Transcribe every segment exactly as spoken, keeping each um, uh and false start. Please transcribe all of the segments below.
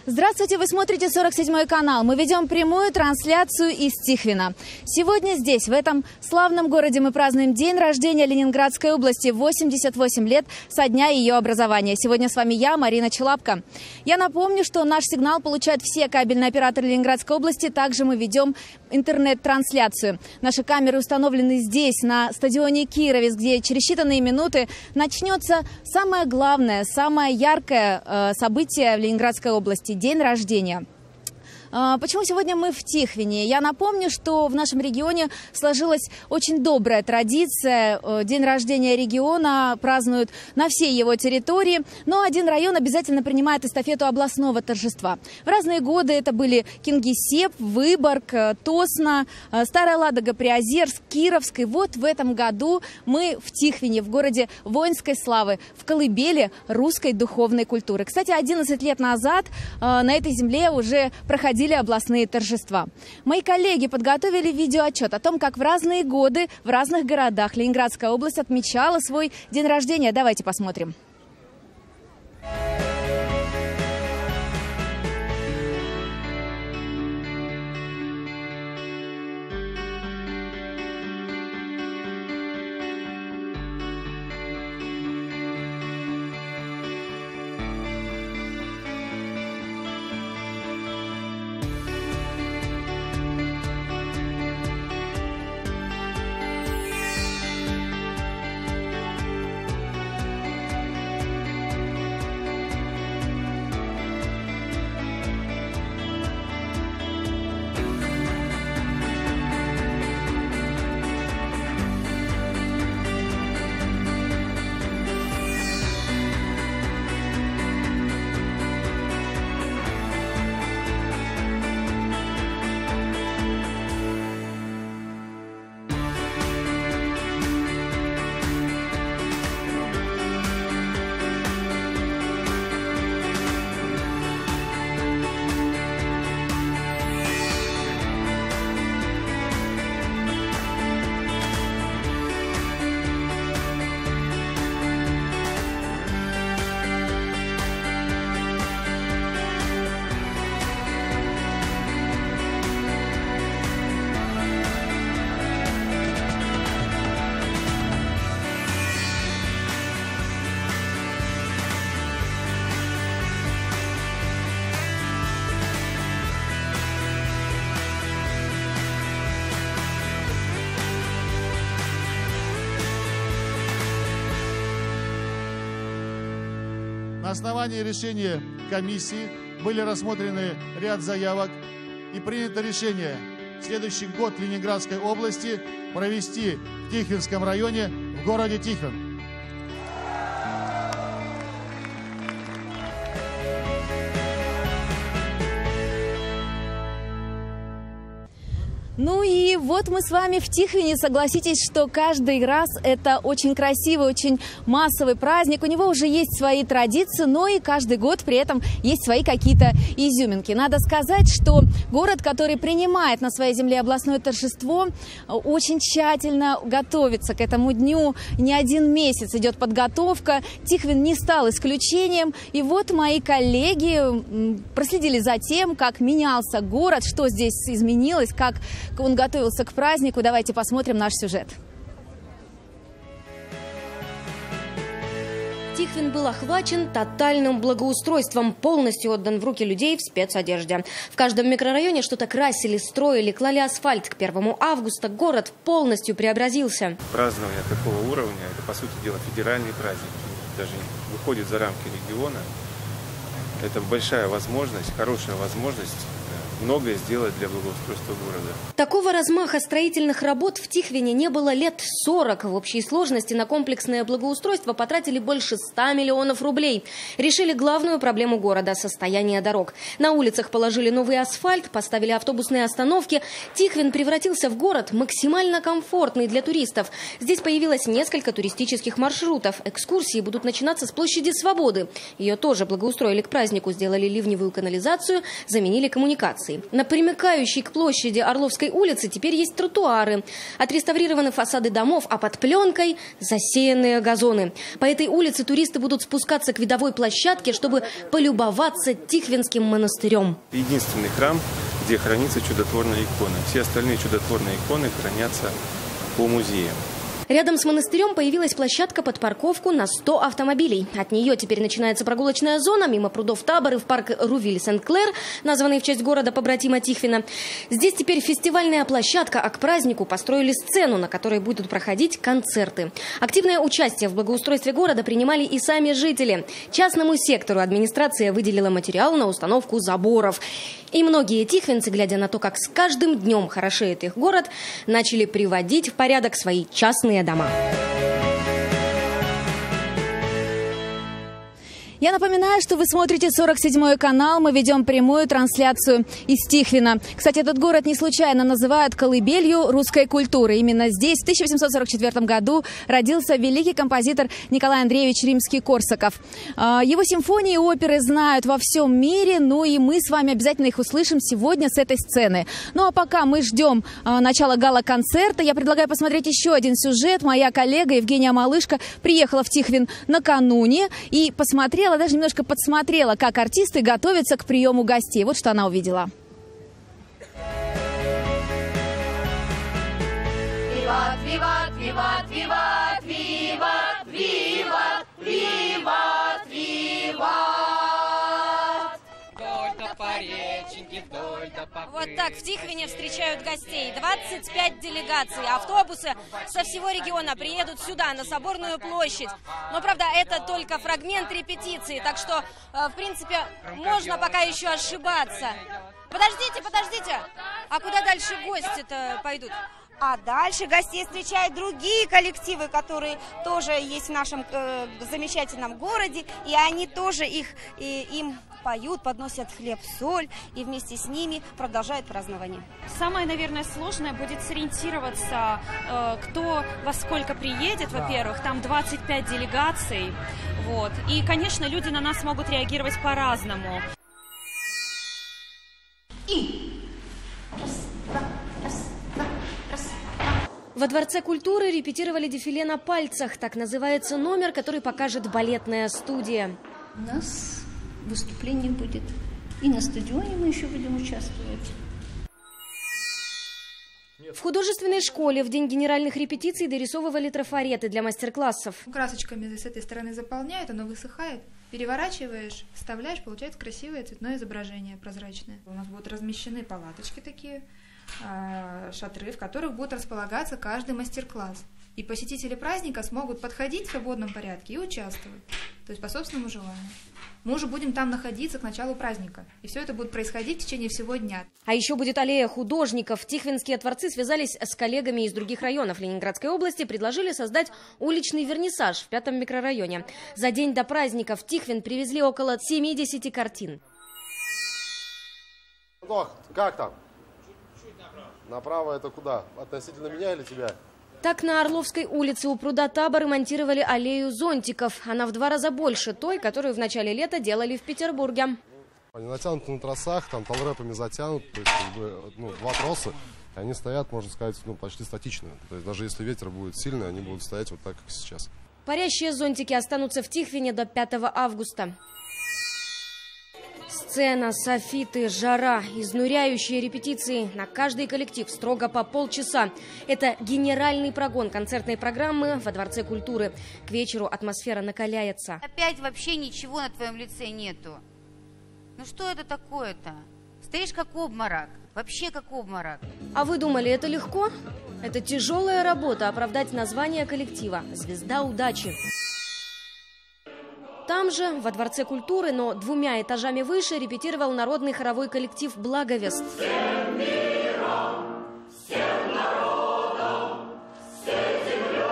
Здравствуйте, вы смотрите сорок седьмой канал. Мы ведем прямую трансляцию из Тихвина. Сегодня здесь, в этом славном городе, мы празднуем день рождения Ленинградской области. восемьдесят восемь лет со дня ее образования. Сегодня с вами я, Марина Челапко. Я напомню, что наш сигнал получают все кабельные операторы Ленинградской области. Также мы ведем интернет-трансляцию. Наши камеры установлены здесь, на стадионе Кировец, где через считанные минуты начнется самое главное, самое яркое э, событие в Ленинградской области – день рождения. Почему сегодня мы в Тихвине? Я напомню, что в нашем регионе сложилась очень добрая традиция. День рождения региона празднуют на всей его территории, но один район обязательно принимает эстафету областного торжества. В разные годы это были Кингисепп, Выборг, Тосно, Старая Ладога, Приозерск, Кировск. И вот в этом году мы в Тихвине, в городе воинской славы, в колыбели русской духовной культуры. Кстати, одиннадцать лет назад на этой земле уже проходили областные торжества. Мои коллеги подготовили видеоотчет о том, как в разные годы в разных городах Ленинградская область отмечала свой день рождения. Давайте посмотрим. На основании решения комиссии были рассмотрены ряд заявок и принято решение в следующий год Ленинградской области провести в Тихвинском районе в городе Тихвин. Ну и вот мы с вами в Тихвине. Согласитесь, что каждый раз это очень красивый, очень массовый праздник. У него уже есть свои традиции, но и каждый год при этом есть свои какие-то изюминки. Надо сказать, что город, который принимает на своей земле областное торжество, очень тщательно готовится к этому дню. Не один месяц идет подготовка. Тихвин не стал исключением. И вот мои коллеги проследили за тем, как менялся город, что здесь изменилось, как он готовился к празднику. Давайте посмотрим наш сюжет. Тихвин был охвачен тотальным благоустройством, полностью отдан в руки людей в спецодежде. В каждом микрорайоне что-то красили, строили, клали асфальт. К первому августа город полностью преобразился. Празднование такого уровня – это, по сути дела, федеральный праздник. Даже выходит за рамки региона. Это большая возможность, хорошая возможность многое сделать для благоустройства города. Такого размаха строительных работ в Тихвине не было лет сорок. В общей сложности на комплексное благоустройство потратили больше ста миллионов рублей. Решили главную проблему города – состояние дорог. На улицах положили новый асфальт, поставили автобусные остановки. Тихвин превратился в город максимально комфортный для туристов. Здесь появилось несколько туристических маршрутов. Экскурсии будут начинаться с площади Свободы. Ее тоже благоустроили к празднику, сделали ливневую канализацию, заменили коммуникации. делегаций. На примыкающей к площади Орловской улицы теперь есть тротуары, отреставрированы фасады домов, а под пленкой засеянные газоны. По этой улице туристы будут спускаться к видовой площадке, чтобы полюбоваться Тихвинским монастырем. Единственный храм, где хранится чудотворная икона. Все остальные чудотворные иконы хранятся по музеям. Рядом с монастырем появилась площадка под парковку на сто автомобилей. От нее теперь начинается прогулочная зона мимо прудов Таборы в парк Рувиль-Сент-Клер, названный в честь города-побратима Тихвина. Здесь теперь фестивальная площадка, а к празднику построили сцену, на которой будут проходить концерты. Активное участие в благоустройстве города принимали и сами жители. Частному сектору администрация выделила материал на установку заборов. И многие тихвинцы, глядя на то, как с каждым днем хорошеет их город, начали приводить в порядок свои частные дома. Я напоминаю, что вы смотрите сорок седьмой канал. Мы ведем прямую трансляцию из Тихвина. Кстати, этот город не случайно называют колыбелью русской культуры. Именно здесь в тысяча восемьсот сорок четвёртом году родился великий композитор Николай Андреевич Римский-Корсаков. Его симфонии и оперы знают во всем мире, ну и мы с вами обязательно их услышим сегодня с этой сцены. Ну а пока мы ждем начала гала-концерта, я предлагаю посмотреть еще один сюжет. Моя коллега Евгения Малышко приехала в Тихвин накануне и посмотрела, даже немножко подсмотрела, как артисты готовятся к приему гостей. Вот что она увидела. Виват, виват, виват, виват, виват, виват, виват, виват. Вот так в Тихвине встречают гостей. двадцать пять делегаций, автобусы со всего региона приедут сюда, на Соборную площадь. Но, правда, это только фрагмент репетиции, так что, в принципе, можно пока еще ошибаться. Подождите, подождите, а куда дальше гости-то пойдут? А дальше гостей встречают другие коллективы, которые тоже есть в нашем э, замечательном городе, и они тоже их, и, им поют, подносят хлеб-соль, и вместе с ними продолжают празднование. Самое, наверное, сложное будет сориентироваться, э, кто во сколько приедет, во-первых, там двадцать пять делегаций, вот, и, конечно, люди на нас могут реагировать по-разному. И... Во Дворце культуры репетировали дефиле на пальцах. Так называется номер, который покажет балетная студия. У нас выступление будет. И на стадионе мы еще будем участвовать. В художественной школе в день генеральных репетиций дорисовывали трафареты для мастер-классов. Красочками с этой стороны заполняют, оно высыхает. Переворачиваешь, вставляешь, получается красивое цветное изображение прозрачное. У нас будут размещены палаточки такие, шатры, в которых будет располагаться каждый мастер-класс. И посетители праздника смогут подходить в свободном порядке и участвовать, то есть по собственному желанию. Мы уже будем там находиться к началу праздника, и все это будет происходить в течение всего дня. А еще будет аллея художников. Тихвинские творцы связались с коллегами из других районов Ленинградской области, предложили создать уличный вернисаж в пятом микрорайоне. За день до праздника в Тихвин привезли около семидесяти картин. Как там? Направо это куда? Относительно меня или тебя? Так на Орловской улице у пруда Таборы монтировали аллею зонтиков. Она в два раза больше той, которую в начале лета делали в Петербурге. Они натянуты на тросах, там толрэпами затянуты, то есть как бы, ну, два троса. И они стоят, можно сказать, ну, почти статично. То есть даже если ветер будет сильный, они будут стоять вот так, как сейчас. Парящие зонтики останутся в Тихвине до пятого августа. Сцена, софиты, жара, изнуряющие репетиции. На каждый коллектив строго по полчаса. Это генеральный прогон концертной программы во Дворце культуры. К вечеру атмосфера накаляется. Опять вообще ничего на твоем лице нету. Ну что это такое-то? Стоишь как обморок. Вообще как обморок. А вы думали, это легко? Это тяжелая работа оправдать название коллектива «Звезда удачи». Там же, во Дворце культуры, но двумя этажами выше, репетировал народный хоровой коллектив «Благовест». Всем миром, всем народом, всей землей.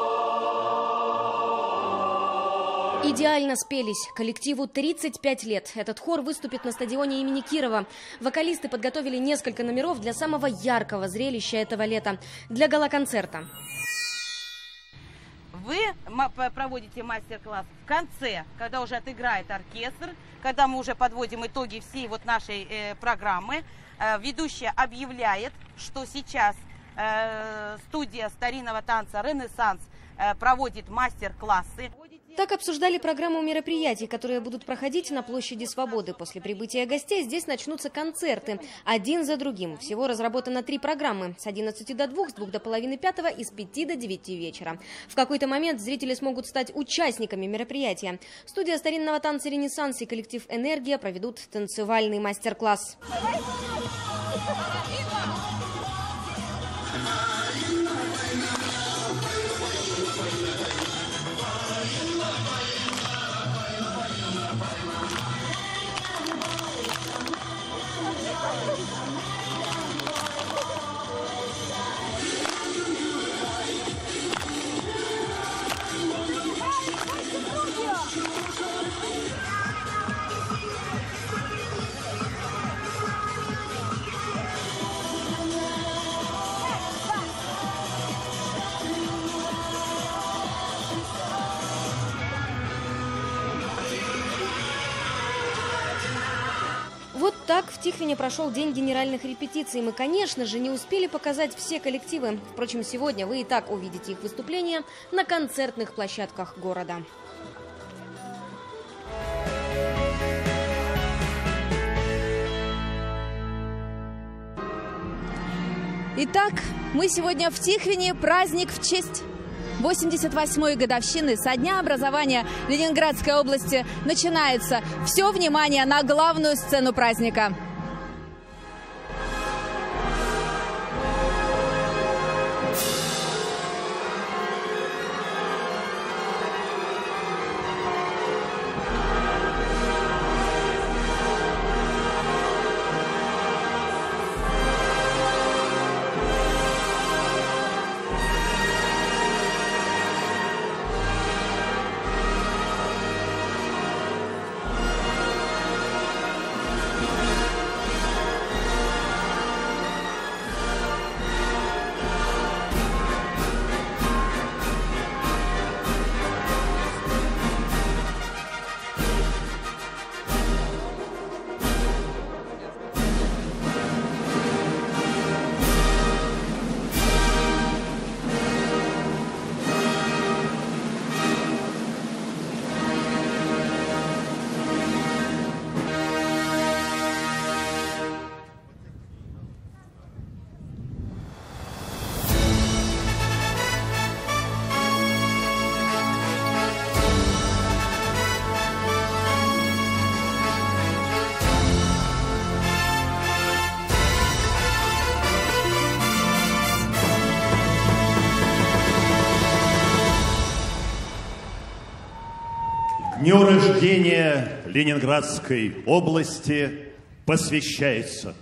Идеально спелись. Коллективу тридцать пять лет. Этот хор выступит на стадионе имени Кирова. Вокалисты подготовили несколько номеров для самого яркого зрелища этого лета – для гала-концерта. вы проводите мастер-класс в конце, когда уже отыграет оркестр, когда мы уже подводим итоги всей вот нашей э, программы. Э, ведущая объявляет, что сейчас э, студия старинного танца «Ренессанс» э, проводит мастер-классы. Так обсуждали программу мероприятий, которые будут проходить на площади Свободы. После прибытия гостей здесь начнутся концерты. Один за другим. Всего разработано три программы. С одиннадцати до двух, с двух до половины пятого и с пяти до девяти вечера. В какой-то момент зрители смогут стать участниками мероприятия. Студия старинного танца «Ренессанс» и коллектив «Энергия» проведут танцевальный мастер-класс. Вот так в Тихвине прошел день генеральных репетиций. Мы, конечно же, не успели показать все коллективы. Впрочем, сегодня вы и так увидите их выступления на концертных площадках города. Итак, мы сегодня в Тихвине. Праздник в честь восемьдесят восьмой годовщины со дня образования Ленинградской области начинается. Все внимание на главную сцену праздника. Дню рождения Ленинградской области посвящается.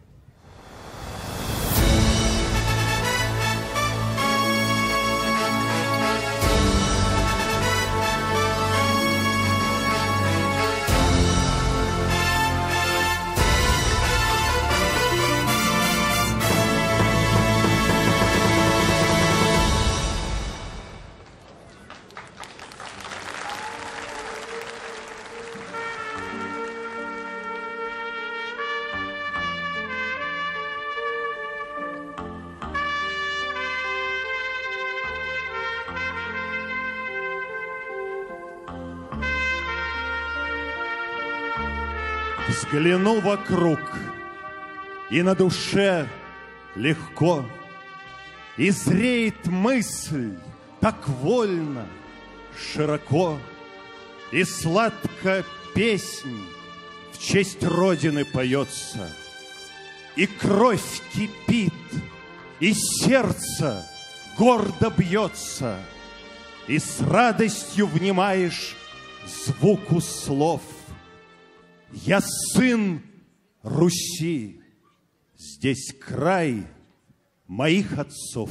Взгляну вокруг, и на душе легко, и зреет мысль так вольно, широко, и сладко песнь в честь Родины поется, и кровь кипит, и сердце гордо бьется, и с радостью внимаешь звуку слов. Я сын Руси, здесь край моих отцов.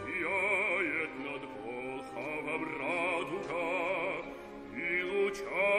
Сияет над Волховом радуга, и луча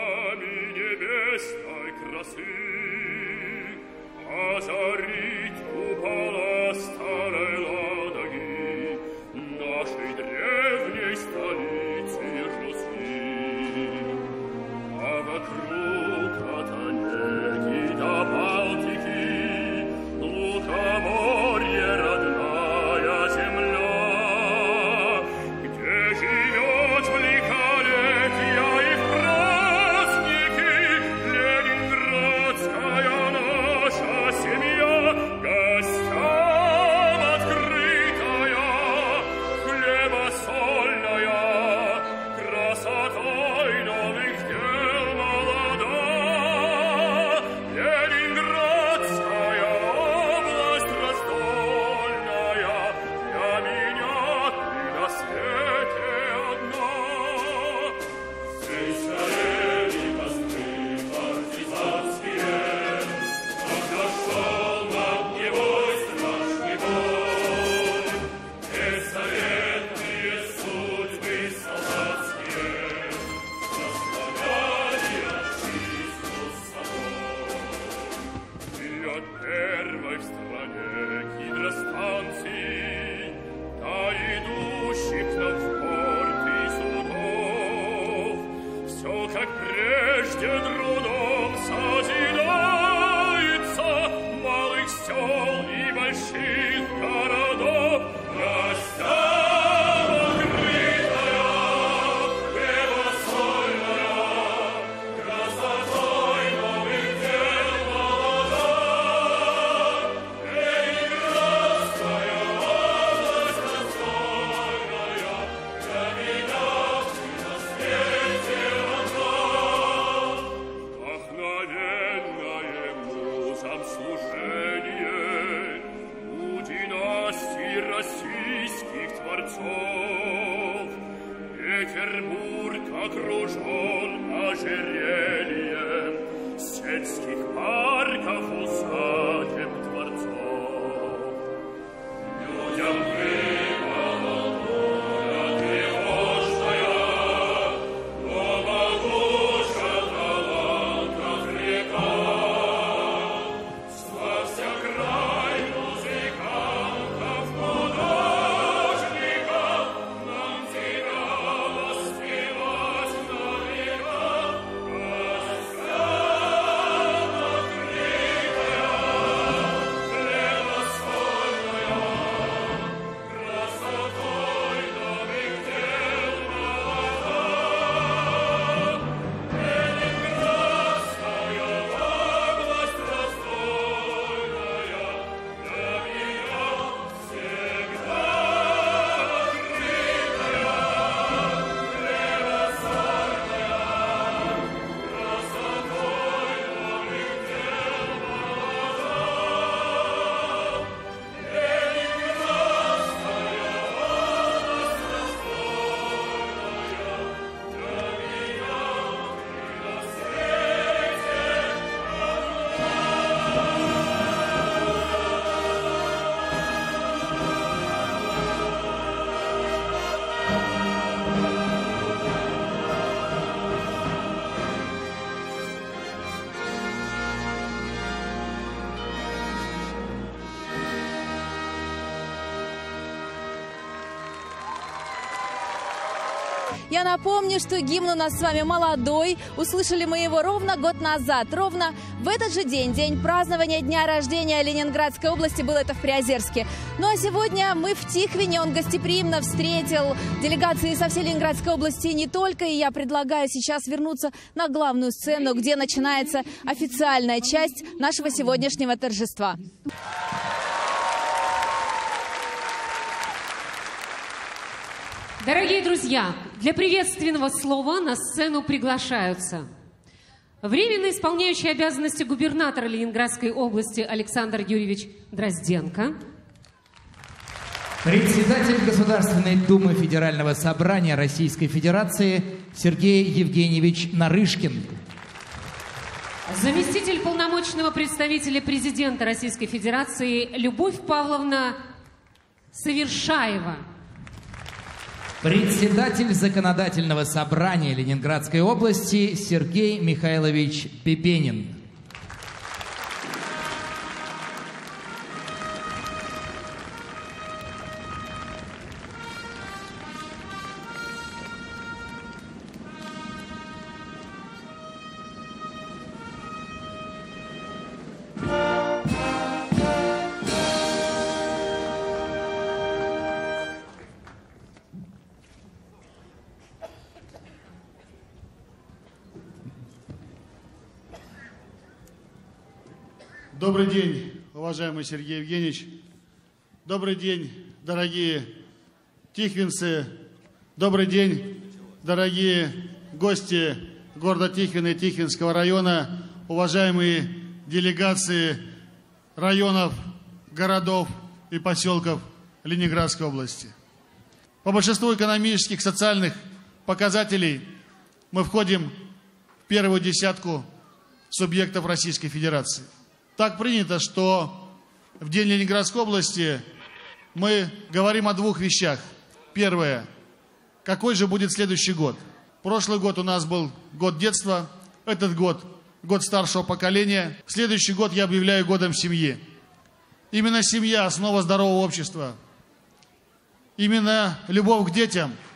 Я напомню, что гимн у нас с вами молодой. Услышали мы его ровно год назад. Ровно в этот же день, день празднования дня рождения Ленинградской области, было это в Приозерске. Ну а сегодня мы в Тихвине. Он гостеприимно встретил делегации со всей Ленинградской области и не только. И я предлагаю сейчас вернуться на главную сцену, где начинается официальная часть нашего сегодняшнего торжества. Дорогие друзья, для приветственного слова на сцену приглашаются временно исполняющий обязанности губернатора Ленинградской области Александр Юрьевич Дрозденко, председатель Государственной Думы Федерального собрания Российской Федерации Сергей Евгеньевич Нарышкин, заместитель полномочного представителя президента Российской Федерации Любовь Павловна Совершаева, председатель Законодательного собрания Ленинградской области Сергей Михайлович Пепенин. Добрый день, уважаемый Сергей Евгеньевич. Добрый день, дорогие тихвинцы. Добрый день, дорогие гости города Тихвина и Тихвинского района, уважаемые делегации районов, городов и поселков Ленинградской области. По большинству экономических, социальных показателей мы входим в первую десятку субъектов Российской Федерации. Так принято, что в День Ленинградской области мы говорим о двух вещах. Первое. Какой же будет следующий год? Прошлый год у нас был год детства, этот год – год старшего поколения. Следующий год я объявляю годом семьи. Именно семья – основа здорового общества. Именно любовь к детям –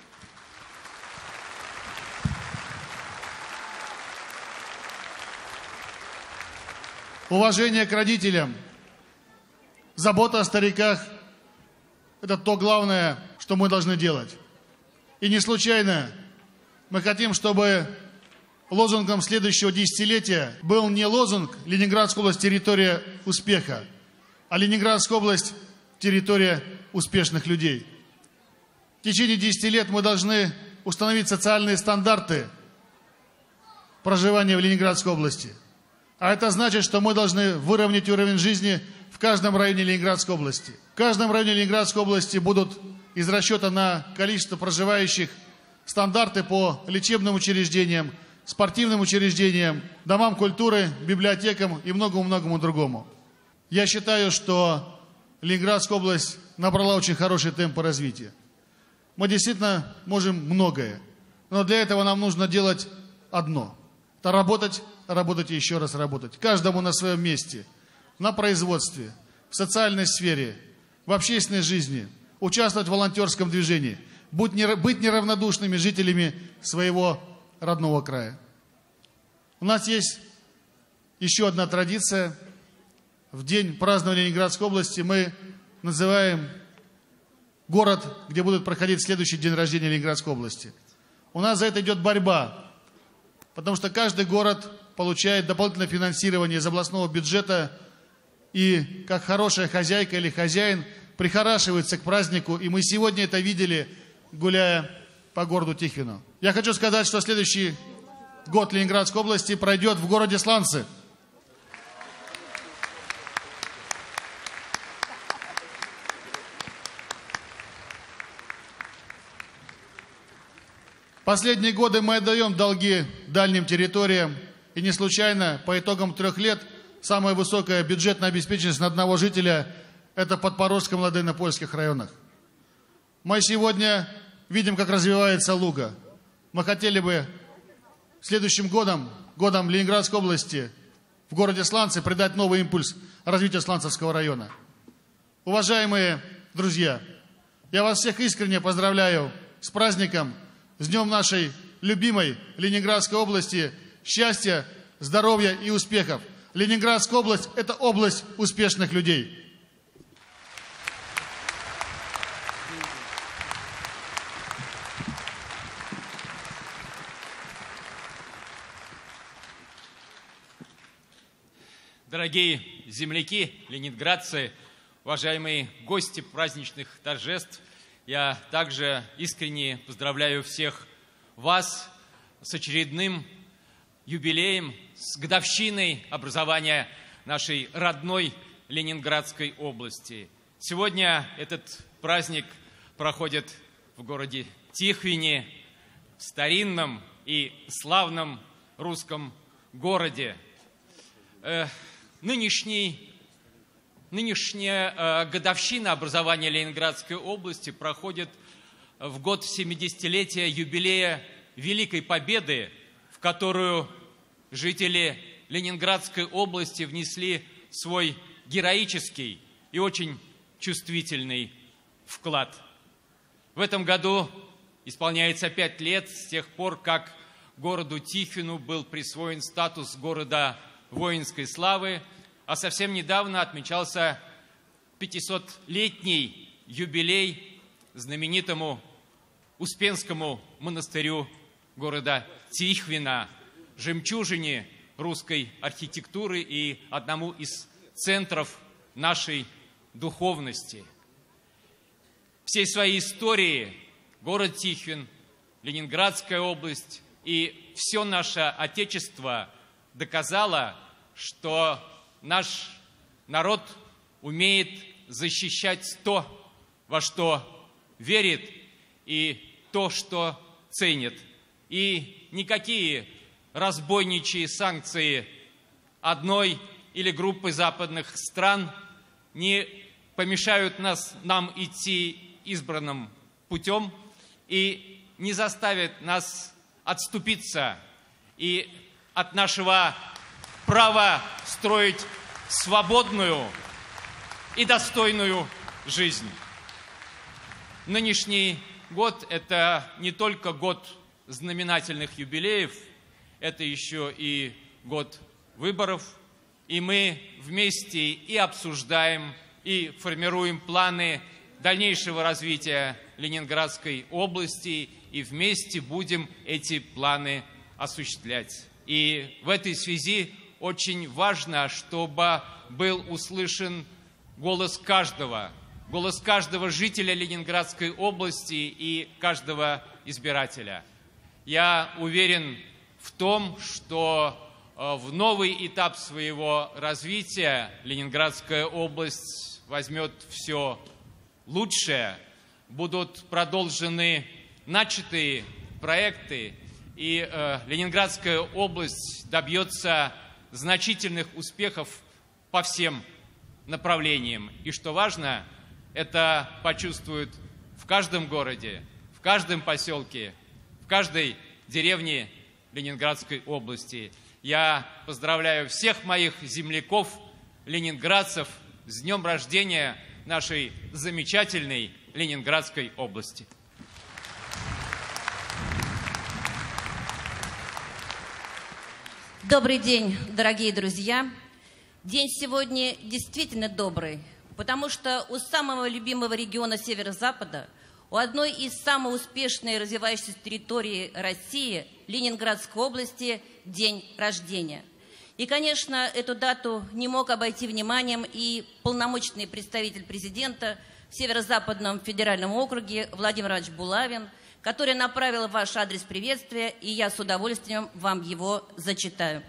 уважение к родителям, забота о стариках – это то главное, что мы должны делать. И не случайно мы хотим, чтобы лозунгом следующего десятилетия был не лозунг «Ленинградская область – территория успеха», а «Ленинградская область – территория успешных людей». В течение десяти лет мы должны установить социальные стандарты проживания в Ленинградской области. А это значит, что мы должны выровнять уровень жизни в каждом районе Ленинградской области. В каждом районе Ленинградской области будут из расчета на количество проживающих стандарты по лечебным учреждениям, спортивным учреждениям, домам культуры, библиотекам и многому-многому другому. Я считаю, что Ленинградская область набрала очень хороший темп развития. Мы действительно можем многое, но для этого нам нужно делать одно. Это работать, работать и еще раз работать. Каждому на своем месте, на производстве, в социальной сфере, в общественной жизни, участвовать в волонтерском движении, быть неравнодушными жителями своего родного края. У нас есть еще одна традиция. В день празднования Ленинградской области мы называем город, где будет проходить следующий день рождения Ленинградской области. У нас за это идет борьба. Потому что каждый город получает дополнительное финансирование из областного бюджета и, как хорошая хозяйка или хозяин, прихорашивается к празднику. И мы сегодня это видели, гуляя по городу Тихвину. Я хочу сказать, что следующий год Ленинградской области пройдет в городе Сланцы. Последние годы мы отдаем долги дальним территориям, и не случайно по итогам трех лет самая высокая бюджетная обеспеченность на одного жителя – это Подпорожском, Ладейно-Польских районах. Мы сегодня видим, как развивается Луга. Мы хотели бы следующим годом, годом Ленинградской области, в городе Сланцы придать новый импульс развитию Сланцевского района. Уважаемые друзья, я вас всех искренне поздравляю с праздником, с днем нашей любимой Ленинградской области. Счастья, здоровья и успехов. Ленинградская область – это область успешных людей. Дорогие земляки, ленинградцы, уважаемые гости праздничных торжеств, я также искренне поздравляю всех вас с очередным юбилеем, с годовщиной образования нашей родной Ленинградской области. Сегодня этот праздник проходит в городе Тихвине, в старинном и славном русском городе. Э, нынешний Нынешняя э, годовщина образования Ленинградской области проходит в год семидесятилетия юбилея Великой Победы, в которую жители Ленинградской области внесли свой героический и очень чувствительный вклад. В этом году исполняется пять лет с тех пор, как городу Тихвину был присвоен статус города воинской славы, а совсем недавно отмечался пятисотлетний юбилей знаменитому Успенскому монастырю города Тихвина, жемчужине русской архитектуры и одному из центров нашей духовности. Всей своей истории город Тихвин, Ленинградская область и все наше Отечество доказало, что наш народ умеет защищать то, во что верит, и то, что ценит. И никакие разбойничьи санкции одной или группы западных стран не помешают нас, нам идти избранным путем и не заставят нас отступиться и от нашего права строить свободную, и достойную жизнь. Нынешний год – это не только год знаменательных юбилеев, это еще и год выборов, и мы вместе и обсуждаем, и формируем планы дальнейшего развития Ленинградской области, и вместе будем эти планы осуществлять. И в этой связи очень важно, чтобы был услышан голос каждого, голос каждого жителя Ленинградской области и каждого избирателя. Я уверен в том, что в новый этап своего развития Ленинградская область возьмет все лучшее, будут продолжены начатые проекты, и э, Ленинградская область добьется значительных успехов по всем направлениям. И что важно, это почувствуют в каждом городе, в каждом поселке, в каждой деревне Ленинградской области. Я поздравляю всех моих земляков, ленинградцев, с днем рождения нашей замечательной Ленинградской области. Добрый день, дорогие друзья. День сегодня действительно добрый, потому что у самого любимого региона Северо-Запада, у одной из самых успешных и развивающихся территорий России, Ленинградской области, день рождения. И, конечно, эту дату не мог обойти вниманием и полномочный представитель президента в Северо-Западном федеральном округе Владимир Иванович Булавин, который направил в ваш адрес приветствия, и я с удовольствием вам его зачитаю.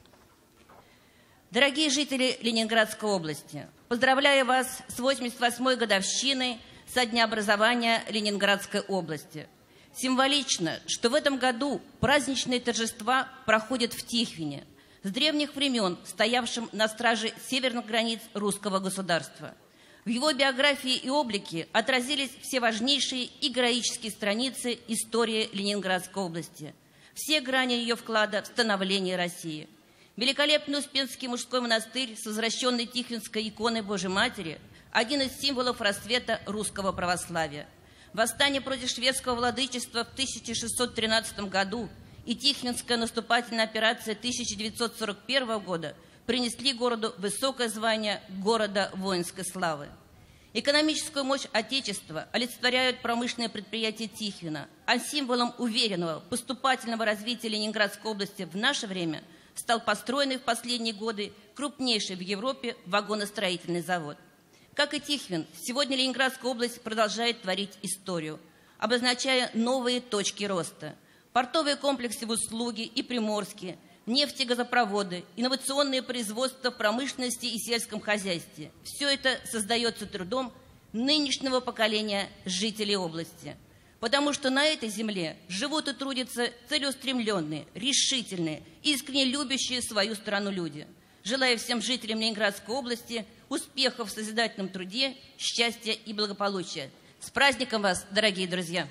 Дорогие жители Ленинградской области, поздравляю вас с восемьдесят восьмой годовщиной со дня образования Ленинградской области. Символично, что в этом году праздничные торжества проходят в Тихвине, с древних времен стоявшим на страже северных границ русского государства. В его биографии и облике отразились все важнейшие и героические страницы истории Ленинградской области, все грани ее вклада в становление России. Великолепный Успенский мужской монастырь с возвращенной Тихвинской иконой Божьей Матери – один из символов расцвета русского православия. Восстание против шведского владычества в тысяча шестьсот тринадцатом году и Тихвинская наступательная операция тысяча девятьсот сорок первого года принесли городу высокое звание города воинской славы. Экономическую мощь Отечества олицетворяют промышленные предприятия Тихвина, а символом уверенного поступательного развития Ленинградской области в наше время стал построенный в последние годы крупнейший в Европе вагоностроительный завод. Как и Тихвин, сегодня Ленинградская область продолжает творить историю, обозначая новые точки роста. Портовые комплексы в Услуге и Приморске, нефтегазопроводы, инновационные производства в промышленности и сельском хозяйстве. Все это создается трудом нынешнего поколения жителей области. Потому что на этой земле живут и трудятся целеустремленные, решительные, искренне любящие свою страну люди. Желаю всем жителям Ленинградской области успехов в созидательном труде, счастья и благополучия. С праздником вас, дорогие друзья!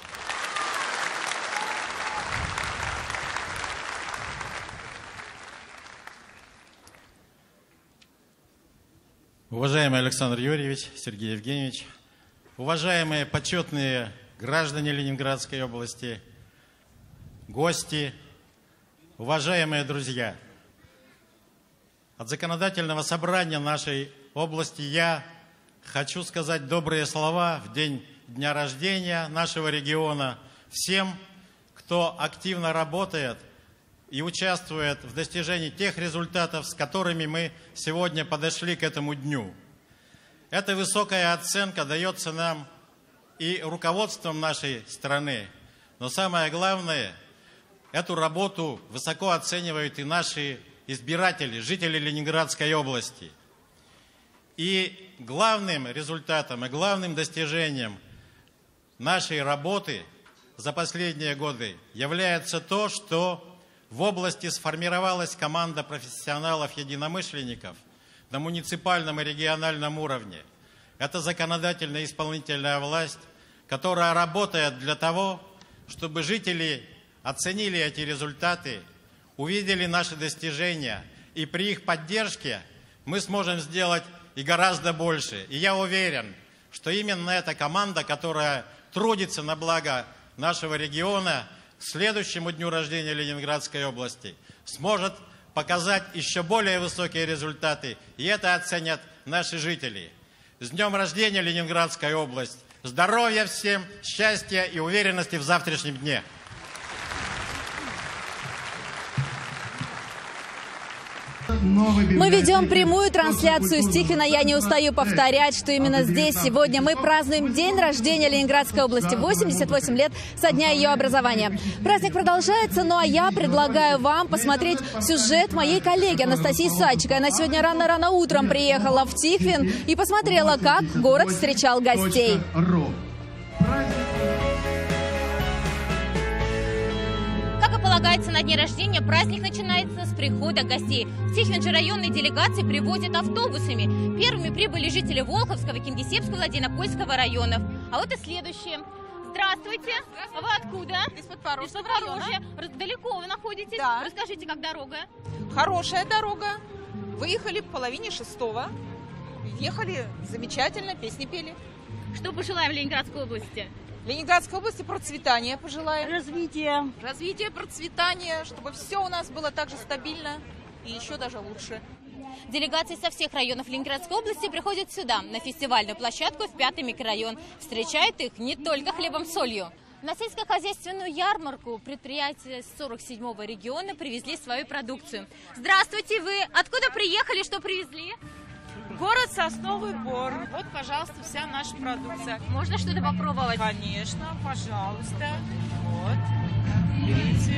Уважаемый Александр Юрьевич, Сергей Евгеньевич, уважаемые почетные граждане Ленинградской области, гости, уважаемые друзья, от законодательного собрания нашей области я хочу сказать добрые слова в день дня рождения нашего региона всем, кто активно работает и участвует в достижении тех результатов, с которыми мы сегодня подошли к этому дню. Эта высокая оценка дается нам и руководством нашей страны, но самое главное, эту работу высоко оценивают и наши избиратели, жители Ленинградской области. И главным результатом и главным достижением нашей работы за последние годы является то, что в области сформировалась команда профессионалов-единомышленников на муниципальном и региональном уровне. Это законодательная и исполнительная власть, которая работает для того, чтобы жители оценили эти результаты, увидели наши достижения, и при их поддержке мы сможем сделать и гораздо больше. И я уверен, что именно эта команда, которая трудится на благо нашего региона, к следующему дню рождения Ленинградской области сможет показать еще более высокие результаты. И это оценят наши жители. С днем рождения, Ленинградская область! Здоровья всем, счастья и уверенности в завтрашнем дне! Мы ведем прямую трансляцию из Тихвина. Я не устаю повторять, что именно здесь сегодня мы празднуем день рождения Ленинградской области. восемьдесят восемь лет со дня ее образования. Праздник продолжается, ну а я предлагаю вам посмотреть сюжет моей коллеги Анастасии Садчиковой. Она сегодня рано-рано утром приехала в Тихвин и посмотрела, как город встречал гостей. Как и полагается на дне рождения, праздник начинается с прихода гостей. В Тихвин же районные делегации привозят автобусами. Первыми прибыли жители Волховского, Кингисеппского, Ладейно-Польского районов. А вот и следующие. Здравствуйте. А вы откуда? Из-под Порожья. Из-под Порожья. Далеко вы находитесь? Да. Расскажите, как дорога? Хорошая дорога. Выехали в половине шестого. Ехали замечательно, песни пели. Что пожелаем Ленинградской области? Ленинградской области процветания пожелаем. Развития. Развития, процветания, чтобы все у нас было так же стабильно и еще даже лучше. Делегации со всех районов Ленинградской области приходят сюда, на фестивальную площадку в пятый микрорайон. Встречают их не только хлебом-солью. На сельскохозяйственную ярмарку предприятия с сорок седьмого региона привезли свою продукцию. Здравствуйте, вы откуда приехали, что привезли? Город Сосновый Бор. Вот, пожалуйста, вся наша продукция. Можно что-то попробовать? Конечно, пожалуйста. Вот, берите.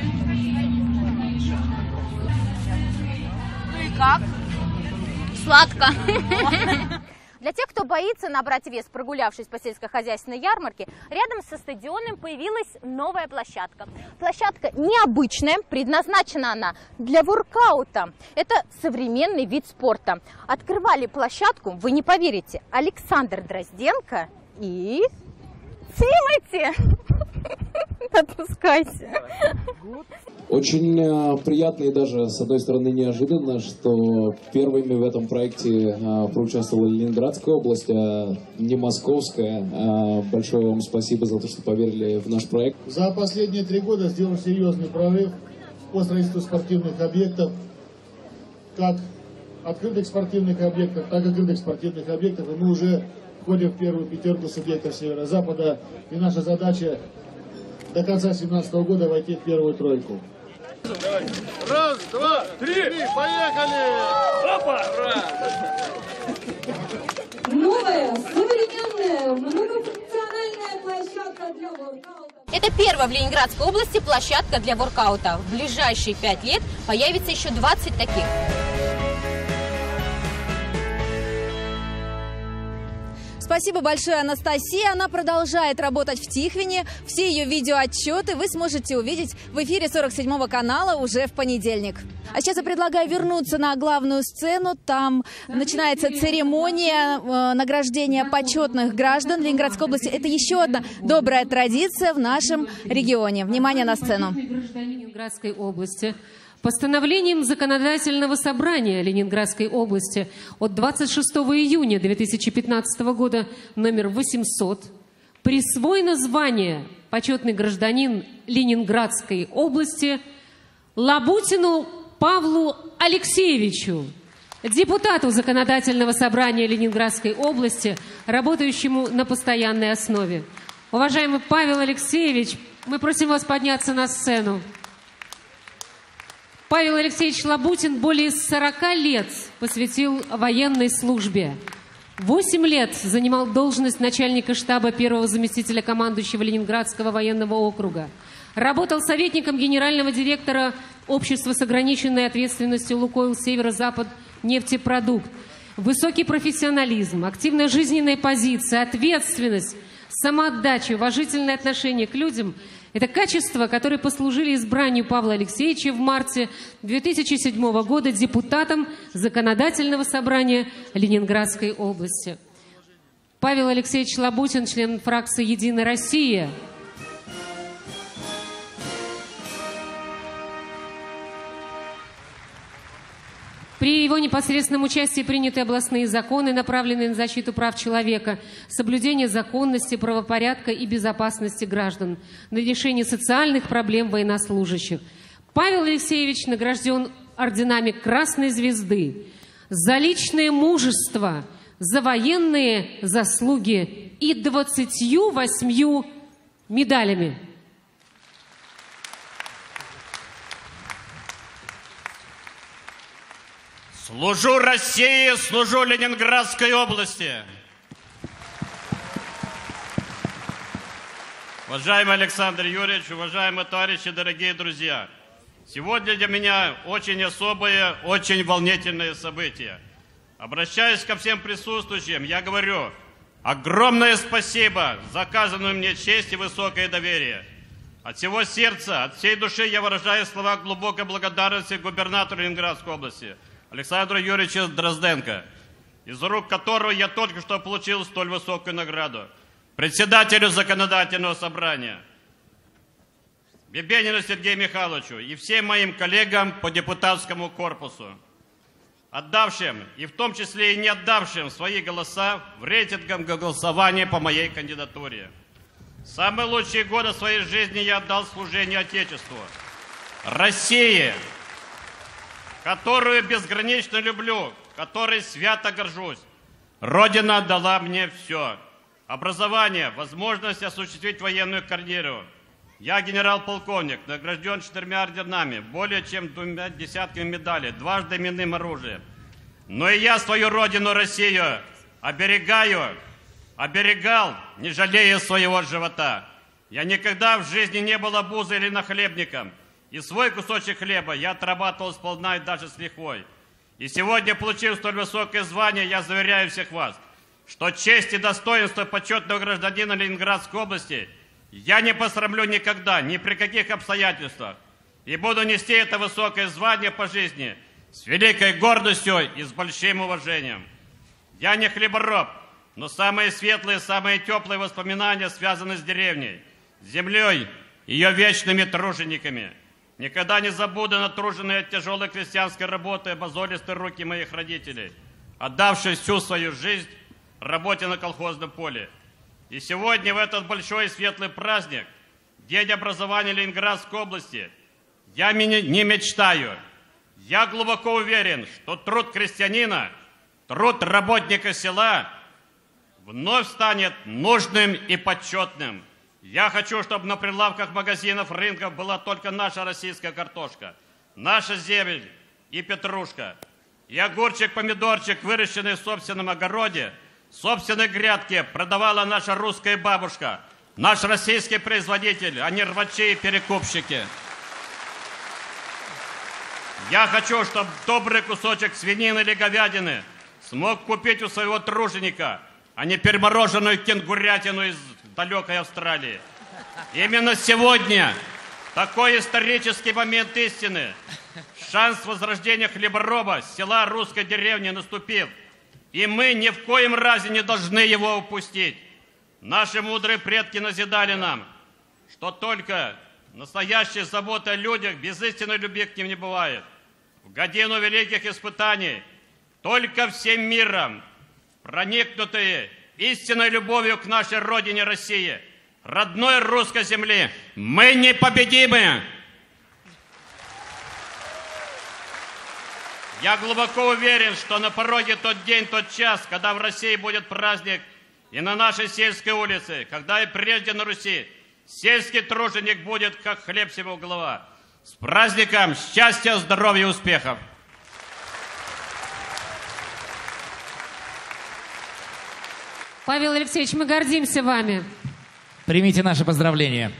Ну и как? Сладко. Для тех, кто боится набрать вес, прогулявшись по сельскохозяйственной ярмарке, рядом со стадионом появилась новая площадка. Площадка необычная, предназначена она для воркаута. Это современный вид спорта. Открывали площадку, вы не поверите, Александр Дрозденко и Тимати. Отпускайся. Очень э, приятно и даже, с одной стороны, неожиданно, что первыми в этом проекте э, проучаствовала Ленинградская область, а не Московская. Э, большое вам спасибо за то, что поверили в наш проект. За последние три года сделан серьезный прорыв по строительству спортивных объектов, как открытых спортивных объектов, так и открытых спортивных объектов. И мы уже входим в первую пятерку субъектов Северо-Запада. И наша задача до конца две тысячи семнадцатого года войти в первую тройку. Раз, два, три, поехали! Опа! Новая, современная, многофункциональная площадка для воркаута. Это первая в Ленинградской области площадка для воркаута. В ближайшие пять лет появится еще двадцать таких. Спасибо большое, Анастасия. Она продолжает работать в Тихвине. Все ее видеоотчеты вы сможете увидеть в эфире сорок седьмого канала уже в понедельник. А сейчас я предлагаю вернуться на главную сцену. Там начинается церемония э, награждения почетных граждан Ленинградской области. Это еще одна добрая традиция в нашем регионе. Внимание на сцену. Ленинградской области. Постановлением Законодательного собрания Ленинградской области от двадцать шестого июня две тысячи пятнадцатого года номер восемьсот присвоено звание «Почетный гражданин Ленинградской области» Лабутину Павлу Алексеевичу, депутату Законодательного собрания Ленинградской области, работающему на постоянной основе. Уважаемый Павел Алексеевич, мы просим вас подняться на сцену. Павел Алексеевич Лабутин более сорока лет посвятил военной службе. Восемь лет занимал должность начальника штаба первого заместителя командующего Ленинградского военного округа. Работал советником генерального директора общества с ограниченной ответственностью «Лукойл Северо-Запад нефтепродукт». Высокий профессионализм, активная жизненная позиция, ответственность, самоотдача, уважительное отношение к людям – это качества, которые послужили избранию Павла Алексеевича в марте две тысячи седьмого года депутатом Законодательного собрания Ленинградской области. Павел Алексеевич Лабутин, член фракции «Единая Россия». При его непосредственном участии приняты областные законы, направленные на защиту прав человека, соблюдение законности, правопорядка и безопасности граждан, на решение социальных проблем военнослужащих. Павел Алексеевич награжден орденами Красной Звезды за личное мужество, за военные заслуги и двадцатью восьмью медалями. Служу России, служу Ленинградской области. Уважаемый Александр Юрьевич, уважаемые товарищи, дорогие друзья, сегодня для меня очень особое, очень волнительное событие. Обращаясь ко всем присутствующим, я говорю огромное спасибо за оказанную мне честь и высокое доверие. От всего сердца, от всей души я выражаю слова глубокой благодарности губернатору Ленинградской области Александру Юрьевичу Дрозденко, из рук которого я только что получил столь высокую награду, председателю законодательного собрания Бебенину Сергею Михайловичу и всем моим коллегам по депутатскому корпусу, отдавшим и в том числе и не отдавшим свои голоса в рейтинговом голосовании по моей кандидатуре. Самые лучшие годы своей жизни я отдал служению Отечеству, России, которую безгранично люблю, которой свято горжусь. Родина дала мне все. Образование, возможность осуществить военную карьеру. Я генерал-полковник, награжден четырьмя орденами, более чем двумя десятками медалей, дважды именным оружием. Но и я свою родину, Россию, оберегаю, оберегал, не жалея своего живота. Я никогда в жизни не был обузой или нахлебником. И свой кусочек хлеба я отрабатывал сполна и даже с лихвой. И сегодня, получив столь высокое звание, я заверяю всех вас, что честь и достоинство почетного гражданина Ленинградской области я не посрамлю никогда, ни при каких обстоятельствах. И буду нести это высокое звание по жизни с великой гордостью и с большим уважением. Я не хлебороб, но самые светлые, самые теплые воспоминания связаны с деревней, с землей, ее вечными тружениками. Никогда не забуду натруженные от тяжелой крестьянской работы мозолистые руки моих родителей, отдавших всю свою жизнь работе на колхозном поле. И сегодня, в этот большой и светлый праздник, День образования Ленинградской области, я не мечтаю. Я глубоко уверен, что труд крестьянина, труд работника села вновь станет нужным и почетным. Я хочу, чтобы на прилавках магазинов, рынков была только наша российская картошка, наша зелень и петрушка. И огурчик, помидорчик, выращенный в собственном огороде, в собственной грядке, продавала наша русская бабушка, наш российский производитель, а не рвачи и перекупщики. Я хочу, чтобы добрый кусочек свинины или говядины смог купить у своего труженика, а не перемороженную кенгурятину из далекой Австралии. Именно сегодня, такой исторический момент истины, шанс возрождения хлебороба села русской деревни наступил. И мы ни в коем разе не должны его упустить. Наши мудрые предки назидали нам, что только настоящей заботы о людях без истинной любви к ним не бывает. В годину великих испытаний только всем миром, проникнутые истинной любовью к нашей родине России, родной русской земли, мы непобедимы. Я глубоко уверен, что на пороге тот день, тот час, когда в России будет праздник и на нашей сельской улице, когда и прежде на Руси сельский труженик будет, как хлеб всего голова. С праздником! Счастья, здоровья и успехов! Павел Алексеевич, мы гордимся вами. Примите наши поздравления.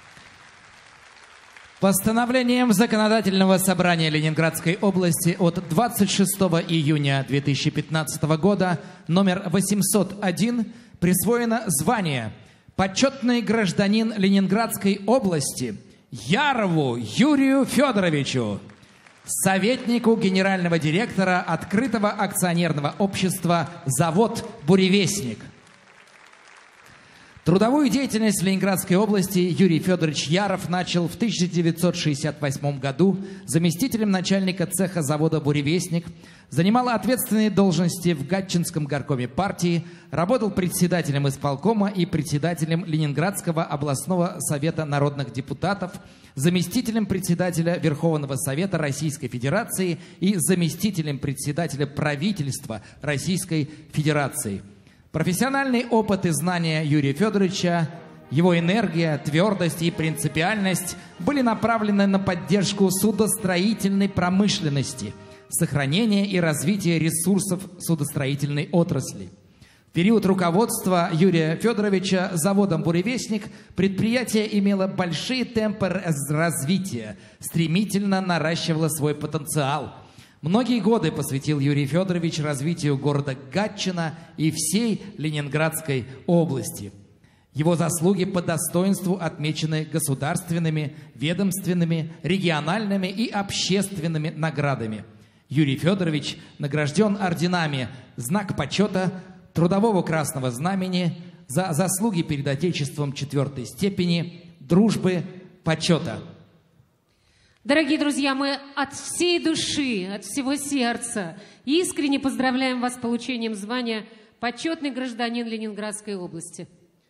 Постановлением Законодательного собрания Ленинградской области от двадцать шестого июня две тысячи пятнадцатого года номер восемьсот один присвоено звание «Почетный гражданин Ленинградской области» Ярову Юрию Федоровичу, советнику генерального директора открытого акционерного общества «Завод Буревестник». Трудовую деятельность в Ленинградской области Юрий Федорович Яров начал в тысяча девятьсот шестьдесят восьмом году заместителем начальника цеха завода «Буревестник», занимал ответственные должности в Гатчинском горкоме партии, работал председателем исполкома и председателем Ленинградского областного совета народных депутатов, заместителем председателя Верховного Совета Российской Федерации и заместителем председателя правительства Российской Федерации. Профессиональный опыт и знания Юрия Федоровича, его энергия, твердость и принципиальность были направлены на поддержку судостроительной промышленности, сохранение и развитие ресурсов судостроительной отрасли. В период руководства Юрия Федоровича заводом «Буревестник» предприятие имело большие темпы развития, стремительно наращивало свой потенциал. Многие годы посвятил Юрий Федорович развитию города Гатчина и всей Ленинградской области. Его заслуги по достоинству отмечены государственными, ведомственными, региональными и общественными наградами. Юрий Федорович награжден орденами «Знак почета», Трудового Красного Знамени, за заслуги перед Отечеством четвертой степени, Дружбы, Почета. Дорогие друзья, мы от всей души, от всего сердца искренне поздравляем вас с получением звания «Почетный гражданин Ленинградской области».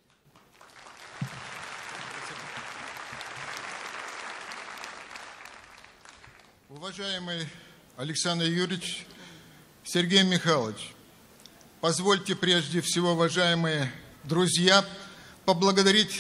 Уважаемый Александр Юрьевич, Сергей Михайлович, позвольте прежде всего, уважаемые друзья, поблагодарить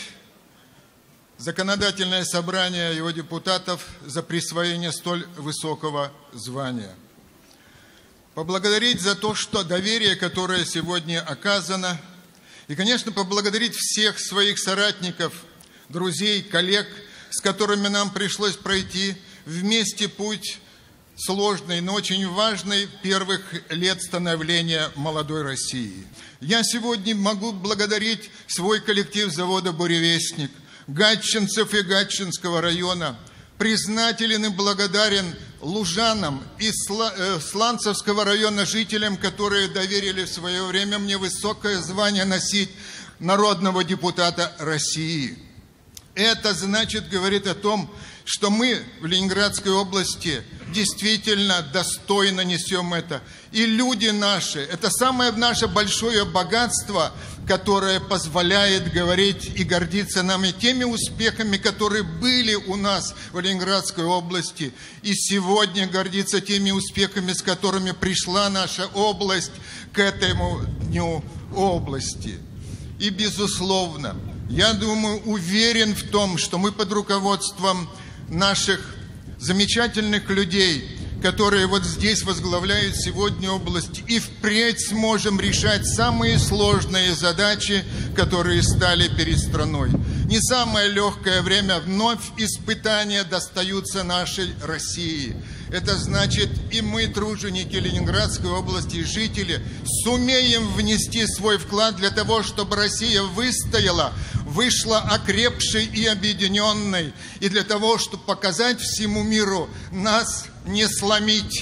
Законодательное собрание его депутатов за присвоение столь высокого звания. Поблагодарить за то, что доверие, которое сегодня оказано, и, конечно, поблагодарить всех своих соратников, друзей, коллег, с которыми нам пришлось пройти вместе путь сложный, но очень важный первых лет становления молодой России. Я сегодня могу благодарить свой коллектив завода «Буревестник», гатчинцев и Гатчинского района, признателен и благодарен лужанам и Сланцевского района жителям, которые доверили в свое время мне высокое звание носить народного депутата России. Это значит, говорит о том, что мы в Ленинградской области действительно достойно несем это. И люди наши, это самое наше большое богатство, которое позволяет говорить и гордиться нами теми успехами, которые были у нас в Ленинградской области. И сегодня гордиться теми успехами, с которыми пришла наша область к этому дню области. И, безусловно, я думаю, уверен в том, что мы под руководством наших замечательных людей, которые вот здесь возглавляют сегодня область, и впредь сможем решать самые сложные задачи, которые стали перед страной. Не самое легкое время, вновь испытания достаются нашей России. Это значит, и мы, труженики Ленинградской области, жители, сумеем внести свой вклад для того, чтобы Россия выстояла, вышла окрепшей и объединенной, и для того, чтобы показать всему миру, нас не сломить.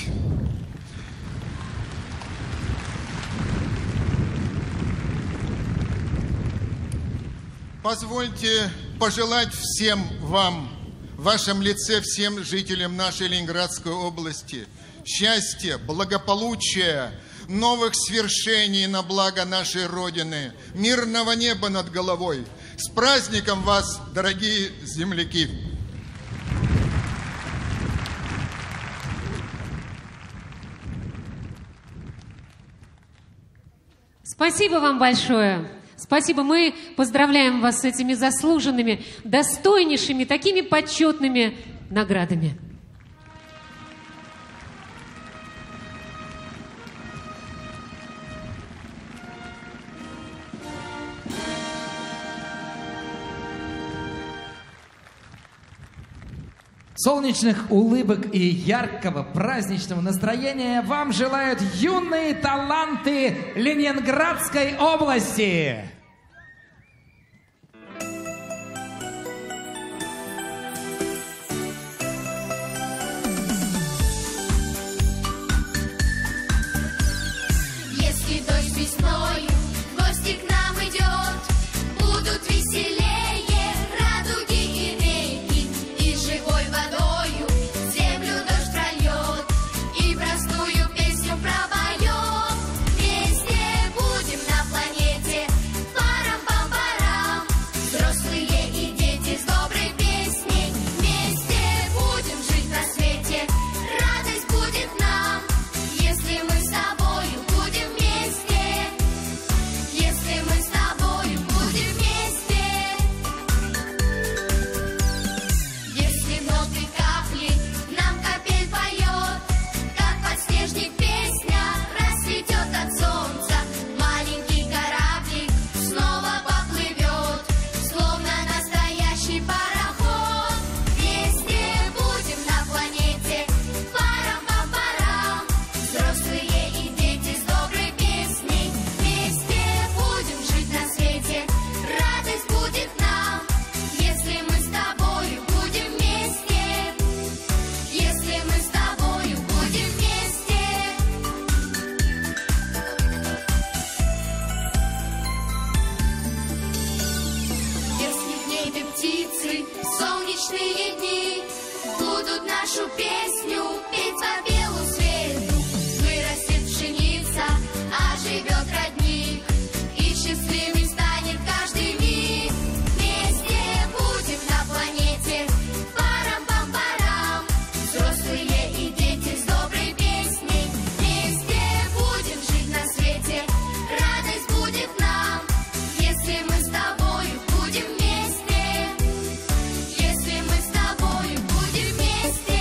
Позвольте пожелать всем вам, в вашем лице всем жителям нашей Ленинградской области, счастья, благополучия, новых свершений на благо нашей Родины, мирного неба над головой. С праздником вас, дорогие земляки! Спасибо вам большое. Спасибо. Мы поздравляем вас с этими заслуженными, достойнейшими, такими почетными наградами. Солнечных улыбок и яркого праздничного настроения вам желают юные таланты Ленинградской области. Если дождь весной в гости к нам идет, будут птицы, солнечные дни будут нашу песню петь по белу свету. Вырастет пшеница, оживет родник, и счастливым станет каждый миг. Вместе будем на планете, парам-пам-парам, взрослые и дети с доброй песней. Вместе будем жить на свете, радость будет нам, если мы с тобою будем вместе. Если мы с тобою будем вместе.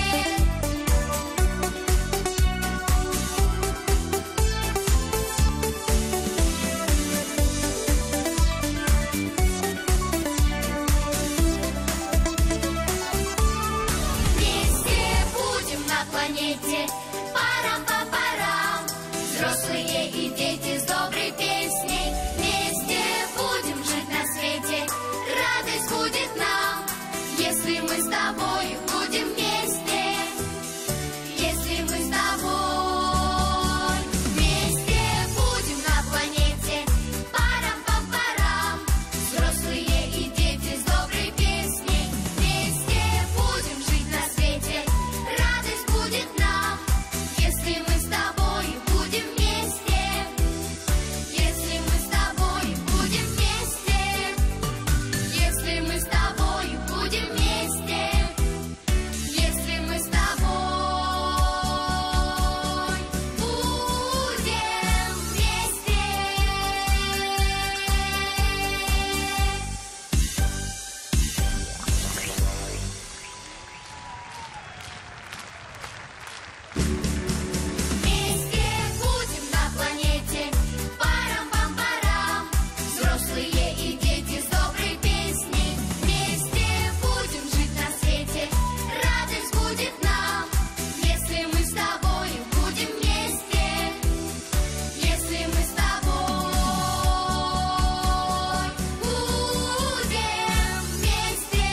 Вместе будем на планете, парам-па-парам, взрослые и дети с доброй песней. Вместе будем жить на свете, радость будет нам, если мы с тобой будем вместе. Если мы с тобой вместе будем на планете, парам-пам-парам, взрослые и дети с доброй песней. Вместе будем жить на свете, радость будет нам, если мы с тобой будем вместе. Если мы с тобой будем вместе. Если мы с тобой будем вместе. Если мы с тобой будем вместе. Вместе будем на планете, парам-пам-парам, взрослые и дети с доброй песней. Вместе будем жить на свете, радость будет нам, если мы с тобой будем вместе. Если мы с тобой будем вместе.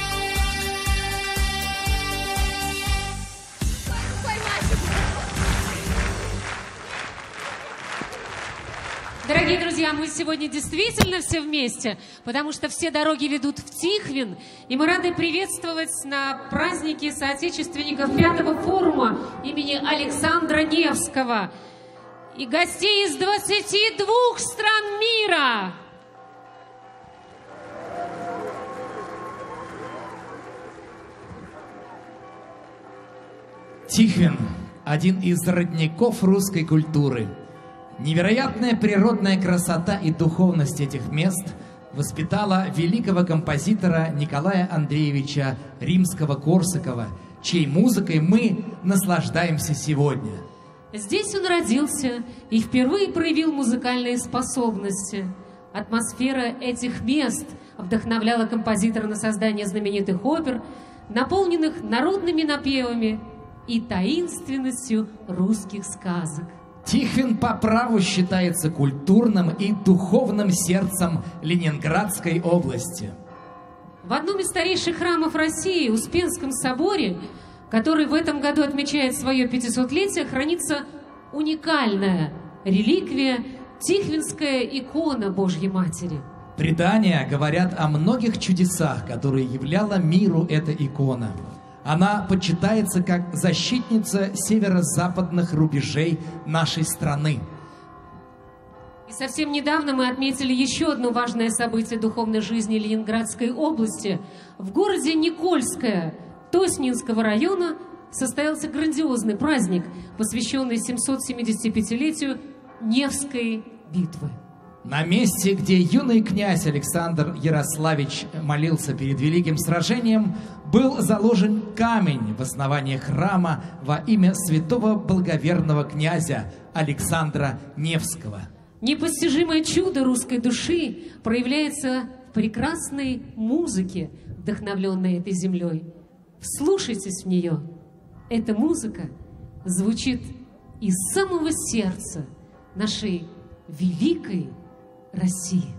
Дорогие друзья, мы сегодня действительно все вместе, потому что все дороги ведут в Тихвин, и мы рады приветствовать на празднике соотечественников пятого форума имени Александра Невского и гостей из двадцати двух стран мира. Тихвин – один из родников русской культуры. Невероятная природная красота и духовность этих мест воспитала великого композитора Николая Андреевича Римского-Корсакова, чьей музыкой мы наслаждаемся сегодня. Здесь он родился и впервые проявил музыкальные способности. Атмосфера этих мест вдохновляла композитора на создание знаменитых опер, наполненных народными напевами и таинственностью русских сказок. Тихвин по праву считается культурным и духовным сердцем Ленинградской области. В одном из старейших храмов России, Успенском соборе, который в этом году отмечает свое пятисотлетие, хранится уникальная реликвия – Тихвинская икона Божьей Матери. Предания говорят о многих чудесах, которые являла миру эта икона. Она почитается как защитница северо-западных рубежей нашей страны. И совсем недавно мы отметили еще одно важное событие духовной жизни Ленинградской области. В городе Никольское Тоснинского района состоялся грандиозный праздник, посвященный семисотсемидесятипятилетию Невской битвы. На месте, где юный князь Александр Ярославич молился перед великим сражением, был заложен камень в основании храма во имя святого благоверного князя Александра Невского. Непостижимое чудо русской души проявляется в прекрасной музыке, вдохновленной этой землей. Вслушайтесь в нее. Эта музыка звучит из самого сердца нашей великой России.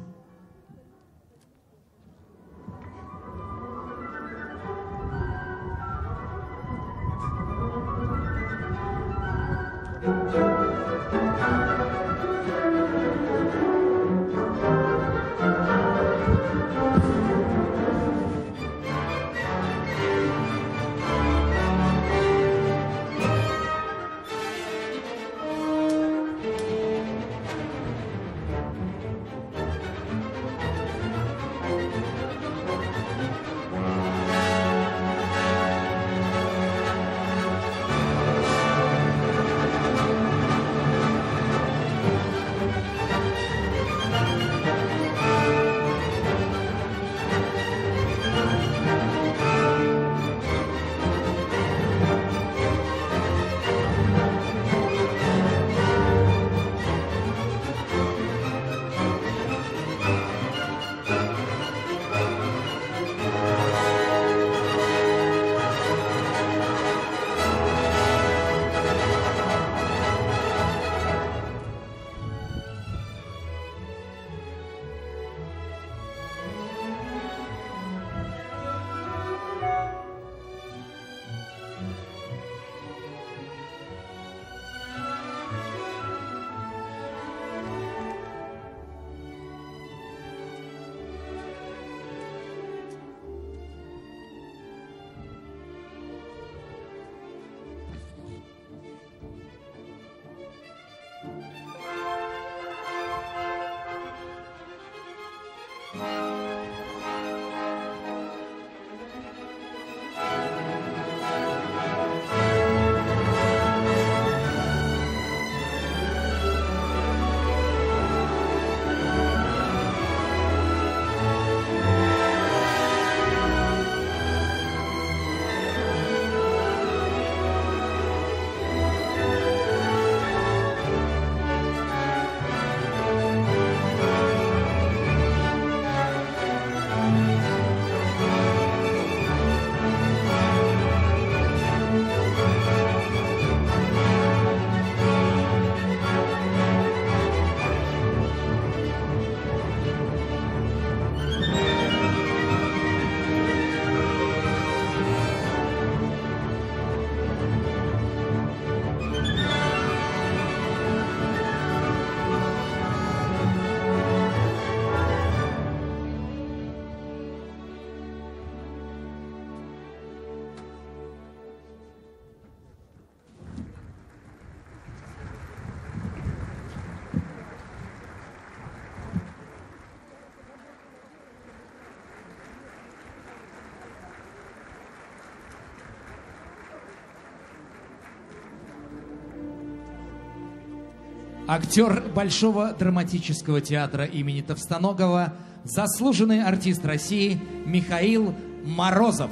Актер Большого драматического театра имени Товстоногова, заслуженный артист России Михаил Морозов.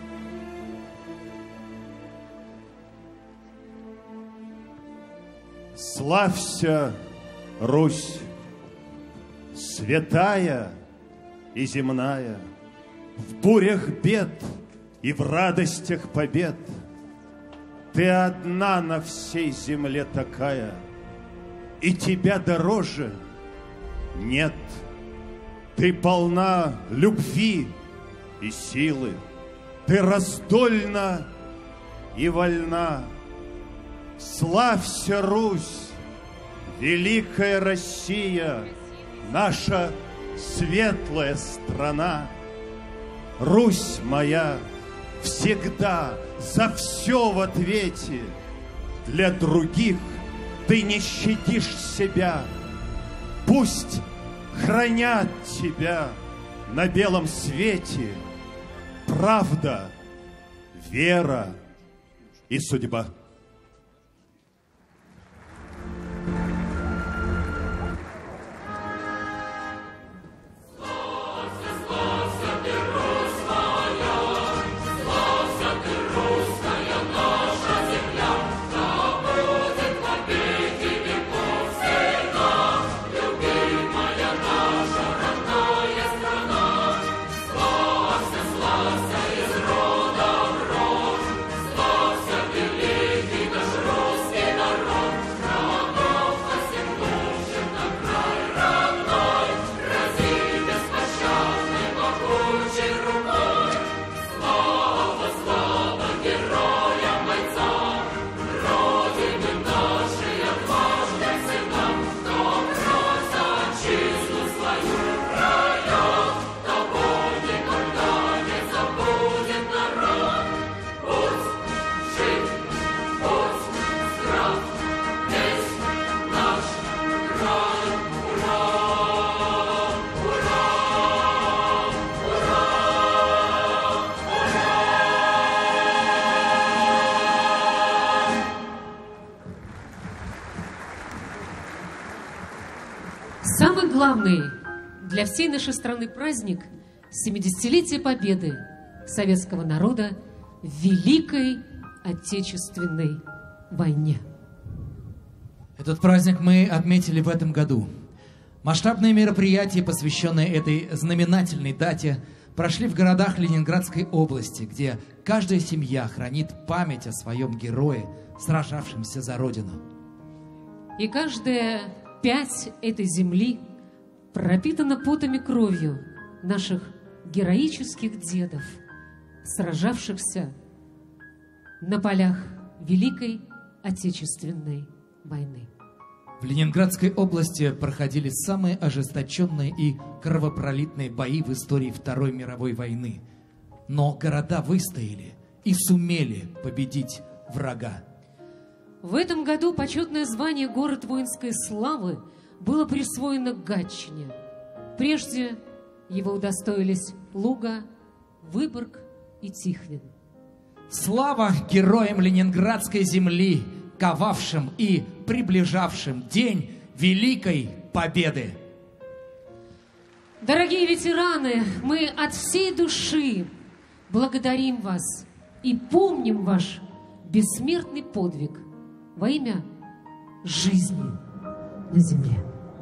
Славься, Русь, святая и земная, в бурях бед и в радостях побед. Ты одна на всей земле такая, и тебя дороже нет. Ты полна любви и силы, ты раздольна и вольна. Славься, Русь, великая Россия, наша светлая страна. Русь моя всегда за все в ответе, для других ты не щадишь себя. Пусть хранят тебя на белом свете правда, вера и судьба. Самый главный для всей нашей страны праздник – семидесятилетие победы советского народа в Великой Отечественной войне. Этот праздник мы отметили в этом году. Масштабные мероприятия, посвященные этой знаменательной дате, прошли в городах Ленинградской области, где каждая семья хранит память о своем герое, сражавшемся за Родину. И каждая пять этой земли пропитана потом и кровью наших героических дедов, сражавшихся на полях Великой Отечественной войны. В Ленинградской области проходили самые ожесточенные и кровопролитные бои в истории Второй мировой войны. Но города выстояли и сумели победить врага. В этом году почетное звание «Город воинской славы» было присвоено Гатчине. Прежде Его удостоились Луга, Выборг и Тихвин. Слава героям Ленинградской земли, ковавшим и приближавшим день Великой Победы. Дорогие ветераны, мы от всей души благодарим вас и помним ваш бессмертный подвиг во имя жизни на земле.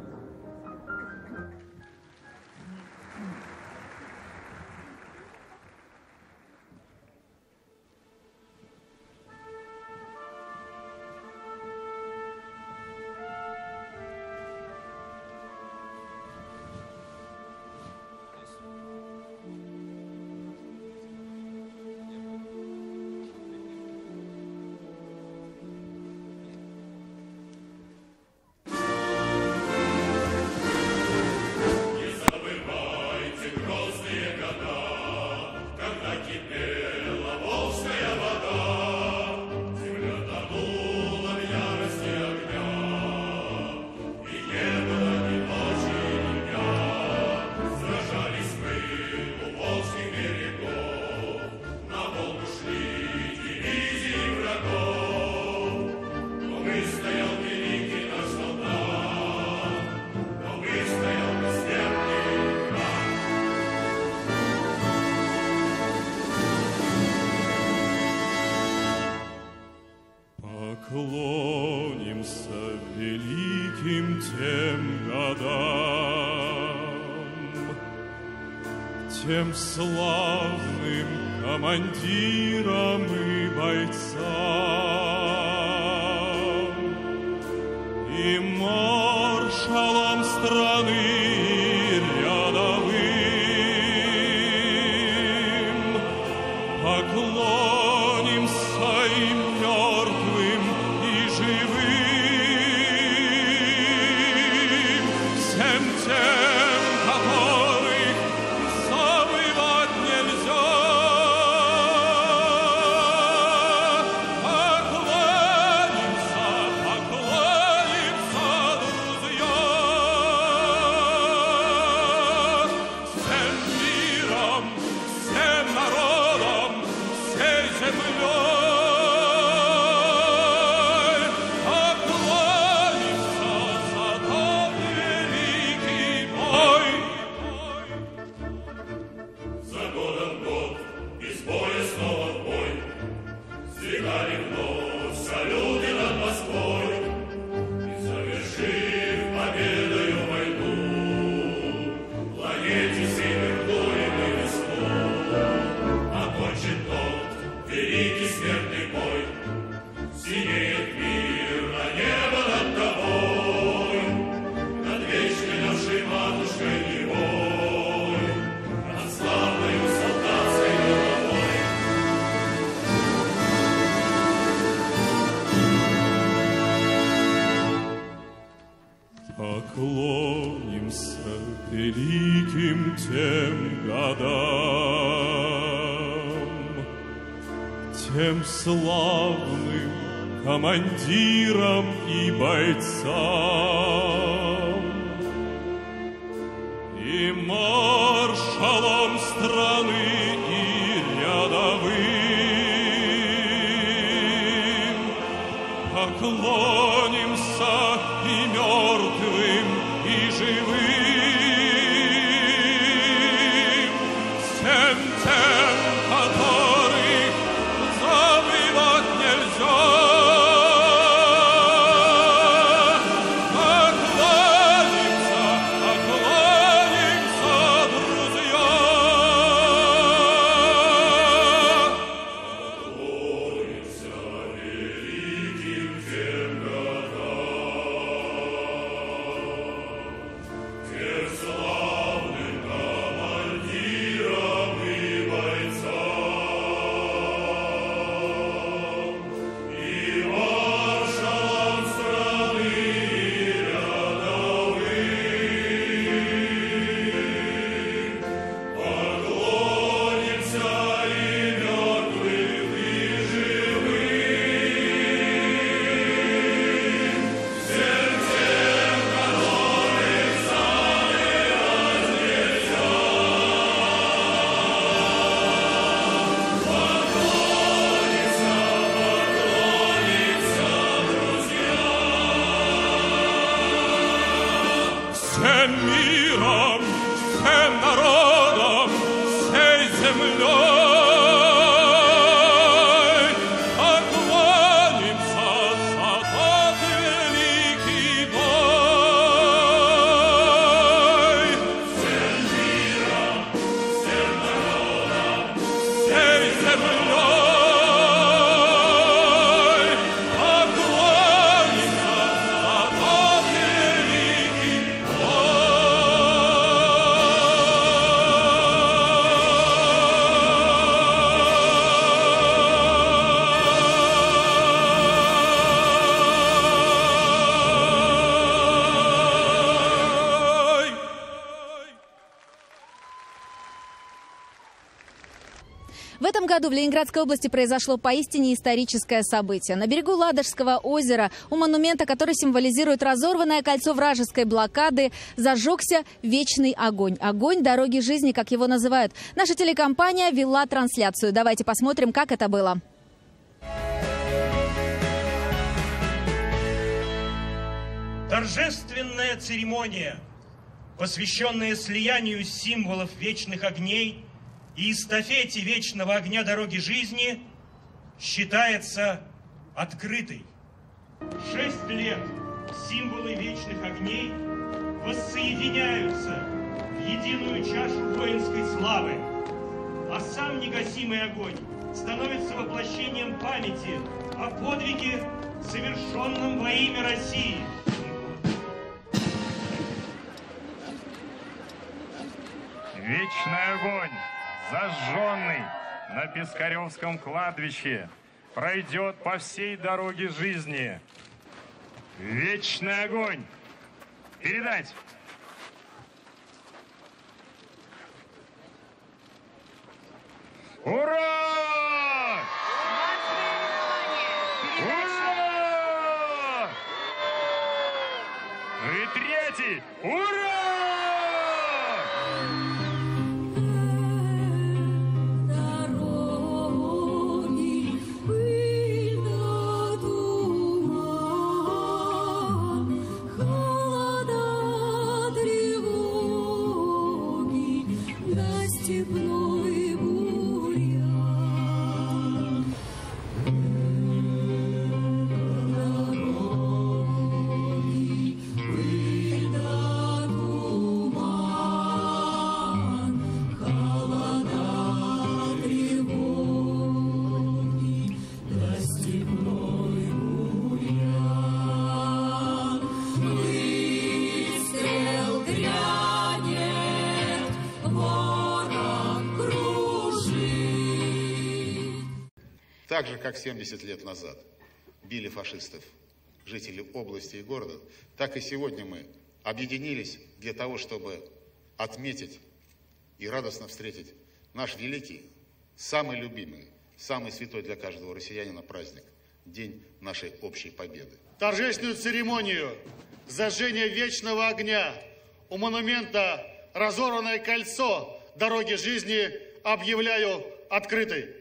Поклонимся великим тем годам, тем славным командирам и бойцам, и маршалам страны рядовым. Поклонимся им мертвым и живым, всем тем, которых забывать нельзя. Поклонимся, поклонимся, друзья, всем миром, всем народом, всей землей. Поклонимся великим тем годам, тем славным командирам и бойцам, и маршалам страны и рядовым. Поклонимся и мертвым, и живым, всем тем, которых забывать нельзя. Поклонимся, поклонимся, друзья. Поклонимся великим тем годам, тем славным командирам и бойцам. В этом году в Ленинградской области произошло поистине историческое событие. На берегу Ладожского озера, у монумента, который символизирует разорванное кольцо вражеской блокады, зажегся вечный огонь. Огонь дороги жизни, как его называют. Наша телекомпания вела трансляцию. Давайте посмотрим, как это было. Торжественная церемония, посвященная слиянию символов вечных огней и эстафете вечного огня дороги жизни, считается открытой. Шесть лет символы вечных огней воссоединяются в единую чашу воинской славы, а сам негасимый огонь становится воплощением памяти о подвиге, совершенном во имя России. Вечный огонь, зажженный на Пискаревском кладбище, пройдет по всей дороге жизни. Вечный огонь. Передать. Ура! Ура! И третий. Ура! Так же, как семьдесят лет назад били фашистов жители области и города, так и сегодня мы объединились для того, чтобы отметить и радостно встретить наш великий, самый любимый, самый святой для каждого россиянина праздник – День нашей общей победы. Торжественную церемонию зажжения вечного огня у монумента «Разорванное кольцо дороги жизни» объявляю открытой.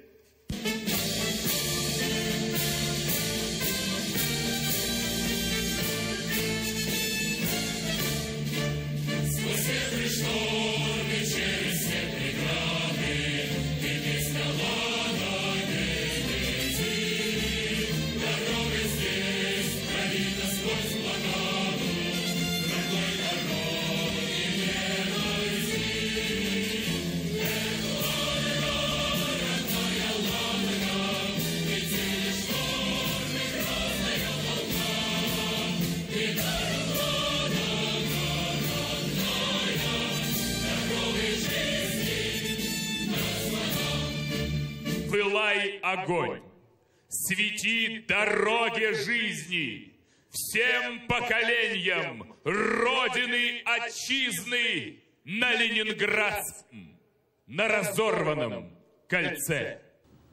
Пылай огонь, свети дороги жизни, всем поколениям Родины Отчизны на Ленинградском, на разорванном кольце.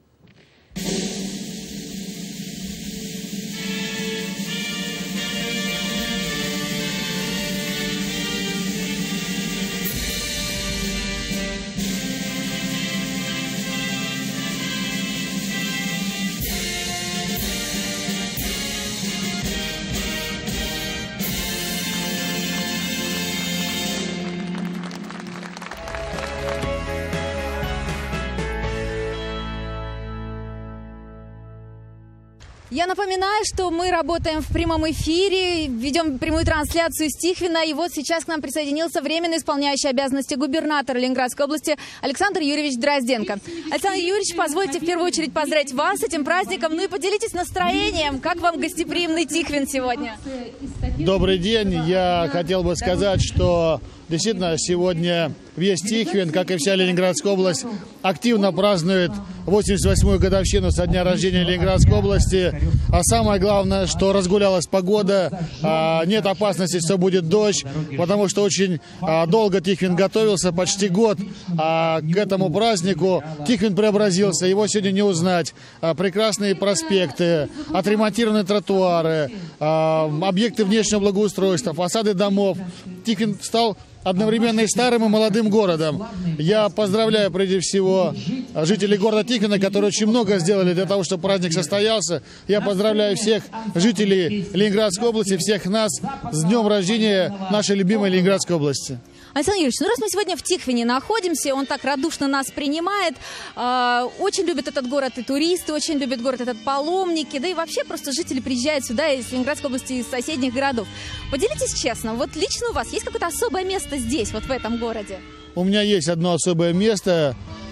Я напоминаю, что мы работаем в прямом эфире, ведем прямую трансляцию из Тихвина. И вот сейчас к нам присоединился временно исполняющий обязанности губернатора Ленинградской области Александр Юрьевич Дрозденко. Александр Юрьевич, позвольте в первую очередь поздравить вас с этим праздником, ну и поделитесь настроением. Как вам гостеприимный Тихвин сегодня? Добрый день. Я хотел бы сказать, что Действительно, сегодня весь Тихвин, как и вся Ленинградская область, активно празднует восемьдесят восьмую годовщину со дня рождения Ленинградской области. А самое главное, что разгулялась погода, нет опасности, что будет дождь, потому что очень долго Тихвин готовился, почти год к этому празднику. Тихвин преобразился, его сегодня не узнать. Прекрасные проспекты, отремонтированные тротуары, объекты внешнего благоустройства, фасады домов. Тихвин стал одновременно и старым, и молодым городом. Я поздравляю прежде всего жителей города Тихвина, которые очень много сделали для того, чтобы праздник состоялся. Я поздравляю всех жителей Ленинградской области, всех нас с днем рождения нашей любимой Ленинградской области. Александр Юрьевич, ну раз мы сегодня в Тихвине находимся, он так радушно нас принимает, э, очень любит этот город и туристы, очень любит город этот паломники, да и вообще просто жители приезжают сюда из Ленинградской области, из соседних городов. Поделитесь честно, вот лично у вас есть какое-то особое место здесь, вот в этом городе? У меня есть одно особое место,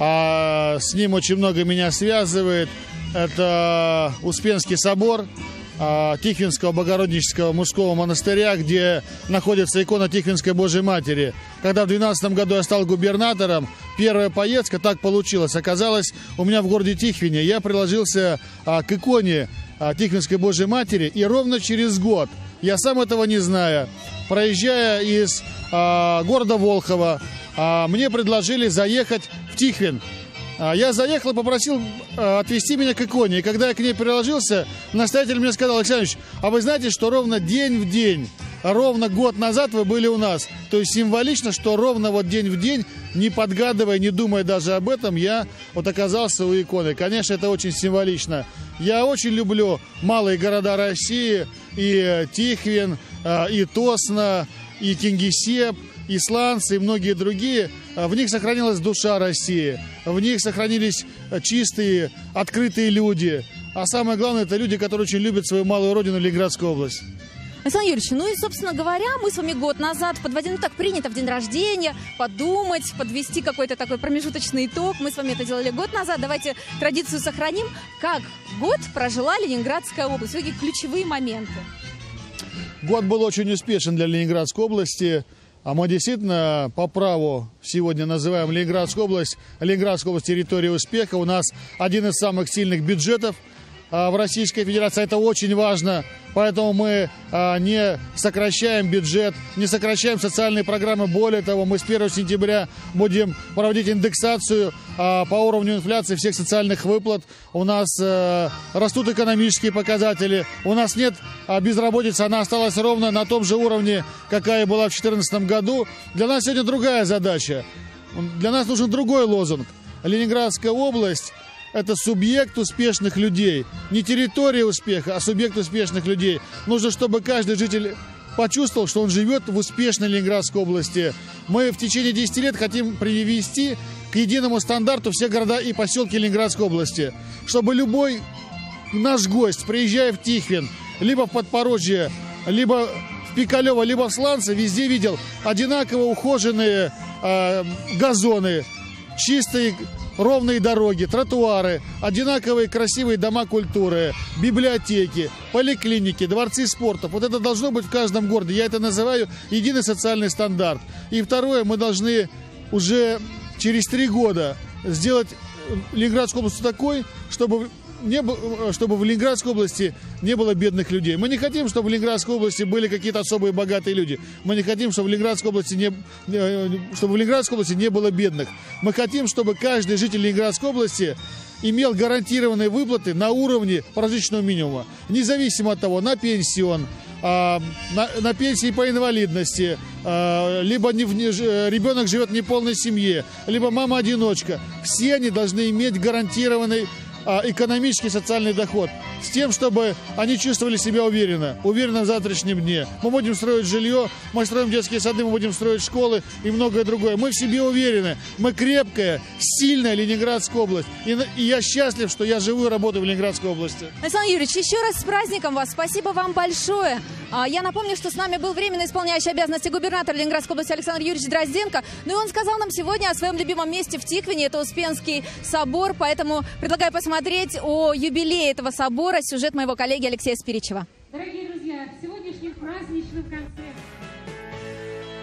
а с ним очень много меня связывает. Это Успенский собор Тихвинского Богородического мужского монастыря, где находится икона Тихвинской Божьей Матери. Когда в две тысячи двенадцатом году я стал губернатором, первая поездка, так получилось, оказалась у меня в городе Тихвине. Я приложился а, к иконе а, Тихвинской Божьей Матери, и ровно через год, я сам этого не знаю, проезжая из а, города Волхова, а, мне предложили заехать в Тихвин. Я заехал и попросил отвезти меня к иконе. И когда я к ней приложился, настоятель мне сказал: Александр Ильич, а вы знаете, что ровно день в день, ровно год назад вы были у нас. То есть символично, что ровно вот день в день, не подгадывая, не думая даже об этом, я вот оказался у иконы. Конечно, это очень символично. Я очень люблю малые города России, и Тихвин, и Тосно, и Кингисепп, и Сланцы, и многие другие. В них сохранилась душа России, в них сохранились чистые, открытые люди. А самое главное, это люди, которые очень любят свою малую родину, Ленинградскую область. Александр Юрьевич, ну и, собственно говоря, мы с вами год назад подводили, ну так принято в день рождения, подумать, подвести какой-то такой промежуточный итог. Мы с вами это делали год назад. Давайте традицию сохраним. Как год прожила Ленинградская область? Какие ключевые моменты? Год был очень успешен для Ленинградской области. А мы действительно по праву сегодня называем Ленинградскую область, Ленинградскую область территорией успеха. У нас один из самых сильных бюджетов а, в Российской Федерации. Это очень важно. Поэтому мы а, не сокращаем бюджет, не сокращаем социальные программы. Более того, мы с первого сентября будем проводить индексацию а, по уровню инфляции всех социальных выплат. У нас а, растут экономические показатели. У нас нет а, безработицы. Она осталась ровно на том же уровне, какая была в две тысячи четырнадцатом году. Для нас сегодня другая задача. Для нас нужен другой лозунг. Ленинградская область — это субъект успешных людей. Не территория успеха, а субъект успешных людей. Нужно, чтобы каждый житель почувствовал, что он живет в успешной Ленинградской области. Мы в течение десяти лет хотим привести к единому стандарту все города и поселки Ленинградской области. Чтобы любой наш гость, приезжая в Тихвин, либо в Подпорожье, либо в Пикалево, либо в Сланце, везде видел одинаково ухоженные э, газоны, чистые ровные дороги, тротуары, одинаковые красивые дома культуры, библиотеки, поликлиники, дворцы спорта. Вот это должно быть в каждом городе. Я это называю единый социальный стандарт. И второе, мы должны уже через три года сделать Ленинградскую область такой, чтобы не было, чтобы в Ленинградской области не было бедных людей. Мы не хотим, чтобы в Ленинградской области были какие-то особые богатые люди. Мы не хотим, чтобы в Ленинградской области не, чтобы в Ленинградской области не было бедных. Мы хотим, чтобы каждый житель Ленинградской области имел гарантированные выплаты на уровне прожиточного минимума. Независимо от того, на пенсию он, а, на, на пенсии по инвалидности, а, либо не в, не, ребенок живет в неполной семье, либо мама-одиночка. Все они должны иметь гарантированный экономический социальный доход, с тем, чтобы они чувствовали себя уверенно, уверенно в завтрашнем дне. Мы будем строить жилье, мы строим детские сады, мы будем строить школы и многое другое. Мы в себе уверены, мы крепкая, сильная Ленинградская область. И, и я счастлив, что я живу и работаю в Ленинградской области. Александр Юрьевич, еще раз с праздником вас, спасибо вам большое. Я напомню, что с нами был временно исполняющий обязанности губернатора Ленинградской области Александр Юрьевич Дрозденко. Ну и он сказал нам сегодня о своем любимом месте в Тихвине, это Успенский собор, поэтому предлагаю посмотреть о юбилее этого собора, сюжет моего коллеги Алексея Спиричева. Дорогие друзья, в сегодняшнем праздничном концерте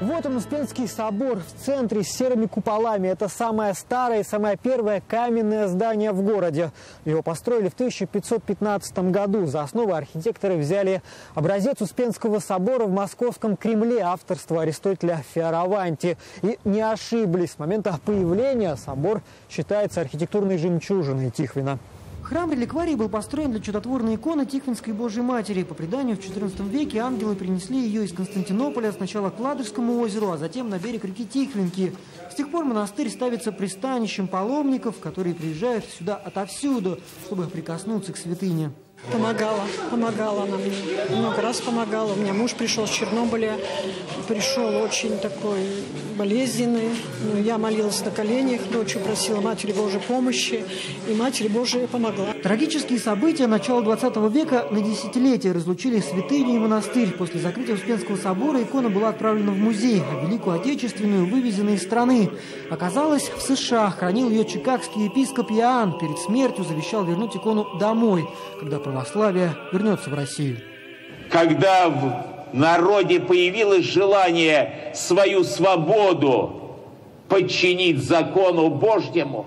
Вот он, Успенский собор в центре с серыми куполами. Это самое старое и самое первое каменное здание в городе. Его построили в тысяча пятьсот пятнадцатом году. За основу архитекторы взяли образец Успенского собора в Московском Кремле авторства Аристотеля Фиораванти. И не ошиблись. С момента появления собор считается архитектурной жемчужиной Тихвина. Храм-реликварий был построен для чудотворной иконы Тихвинской Божьей Матери. По преданию, в четырнадцатом веке ангелы принесли ее из Константинополя сначала к Ладожскому озеру, а затем на берег реки Тихвинки. С тех пор монастырь ставится пристанищем паломников, которые приезжают сюда отовсюду, чтобы прикоснуться к святыне. Помогала, помогала она мне. Много раз помогала. У меня муж пришел с Чернобыля, пришел очень такой болезненный. Я молилась на коленях, ночью просила Матери Божией помощи, и Матерь Божия помогла. Трагические события начала двадцатого века на десятилетия разлучили святыню и монастырь. После закрытия Успенского собора икона была отправлена в музей, а Великую Отечественную вывезена из страны. Оказалось, в США хранил ее чикагский епископ Иоанн. Перед смертью завещал вернуть икону домой, когда православие вернется в Россию. Когда в народе появилось желание свою свободу подчинить закону Божьему,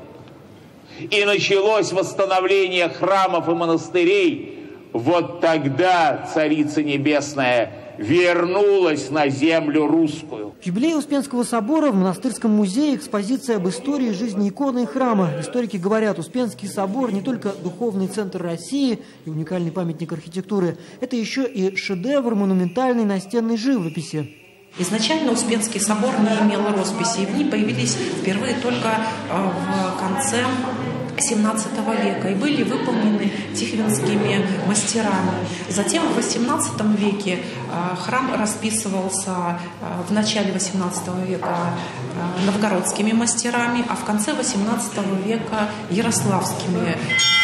и началось восстановление храмов и монастырей, вот тогда Царица Небесная вернулась на землю русскую. В юбилей Успенского собора в монастырском музее экспозиция об истории жизни иконы и храма. Историки говорят, Успенский собор не только духовный центр России и уникальный памятник архитектуры, это еще и шедевр монументальной настенной живописи. Изначально Успенский собор не имел росписи, и в ней появились впервые только в конце семнадцатого века и были выполнены тихвинскими мастерами. Затем в восемнадцатом веке храм расписывался в начале восемнадцатого века новгородскими мастерами, а в конце восемнадцатого века ярославскими.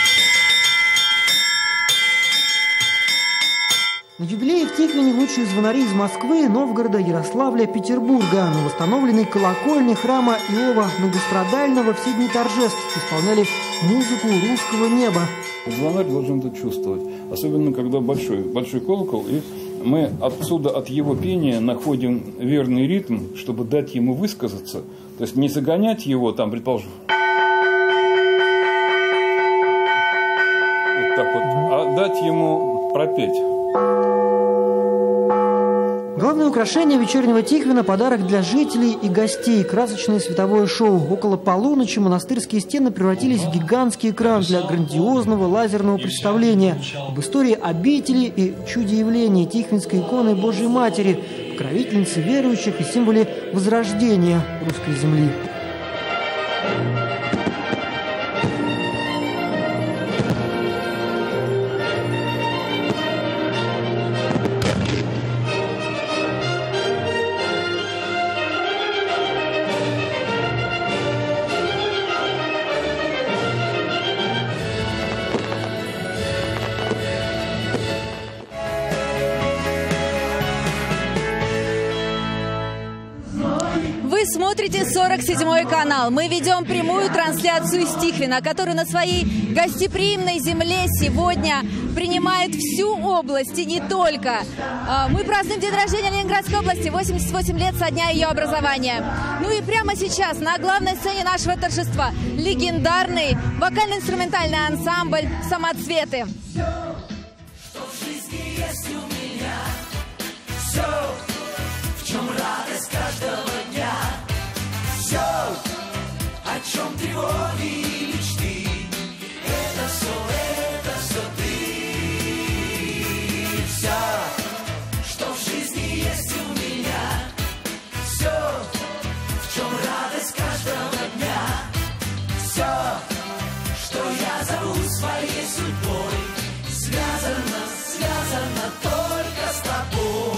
На юбилее в Тихвине лучшие звонари из Москвы, Новгорода, Ярославля, Петербурга. На восстановленной колокольне храма Иова Многострадального все дни торжеств исполняли музыку русского неба. Звонарь должен это чувствовать, особенно когда большой, большой колокол, и мы отсюда, от его пения, находим верный ритм, чтобы дать ему высказаться. То есть не загонять его, там, предположим, вот так вот, а дать ему пропеть. Главное украшение вечернего Тихвина – подарок для жителей и гостей – красочное световое шоу. Около полуночи монастырские стены превратились в гигантский экран для грандиозного лазерного представления об истории обители и чуде явления Тихвинской иконы Божьей Матери, покровительницы верующих и символе возрождения русской земли. Вы смотрите сорок седьмой канал. Мы ведем прямую трансляцию из Тихвина, который на своей гостеприимной земле сегодня принимает всю область и не только. Мы празднуем день рождения Ленинградской области, восемьдесят восемь лет со дня ее образования. Ну и прямо сейчас на главной сцене нашего торжества легендарный вокально-инструментальный ансамбль «Самоцветы». Все, в чем радость каждого дня, все, о чем тревоги и мечты, это все, это все ты. Все, что в жизни есть у меня, все, в чем радость каждого дня, все, что я зову своей судьбой, связано, связано только с тобой.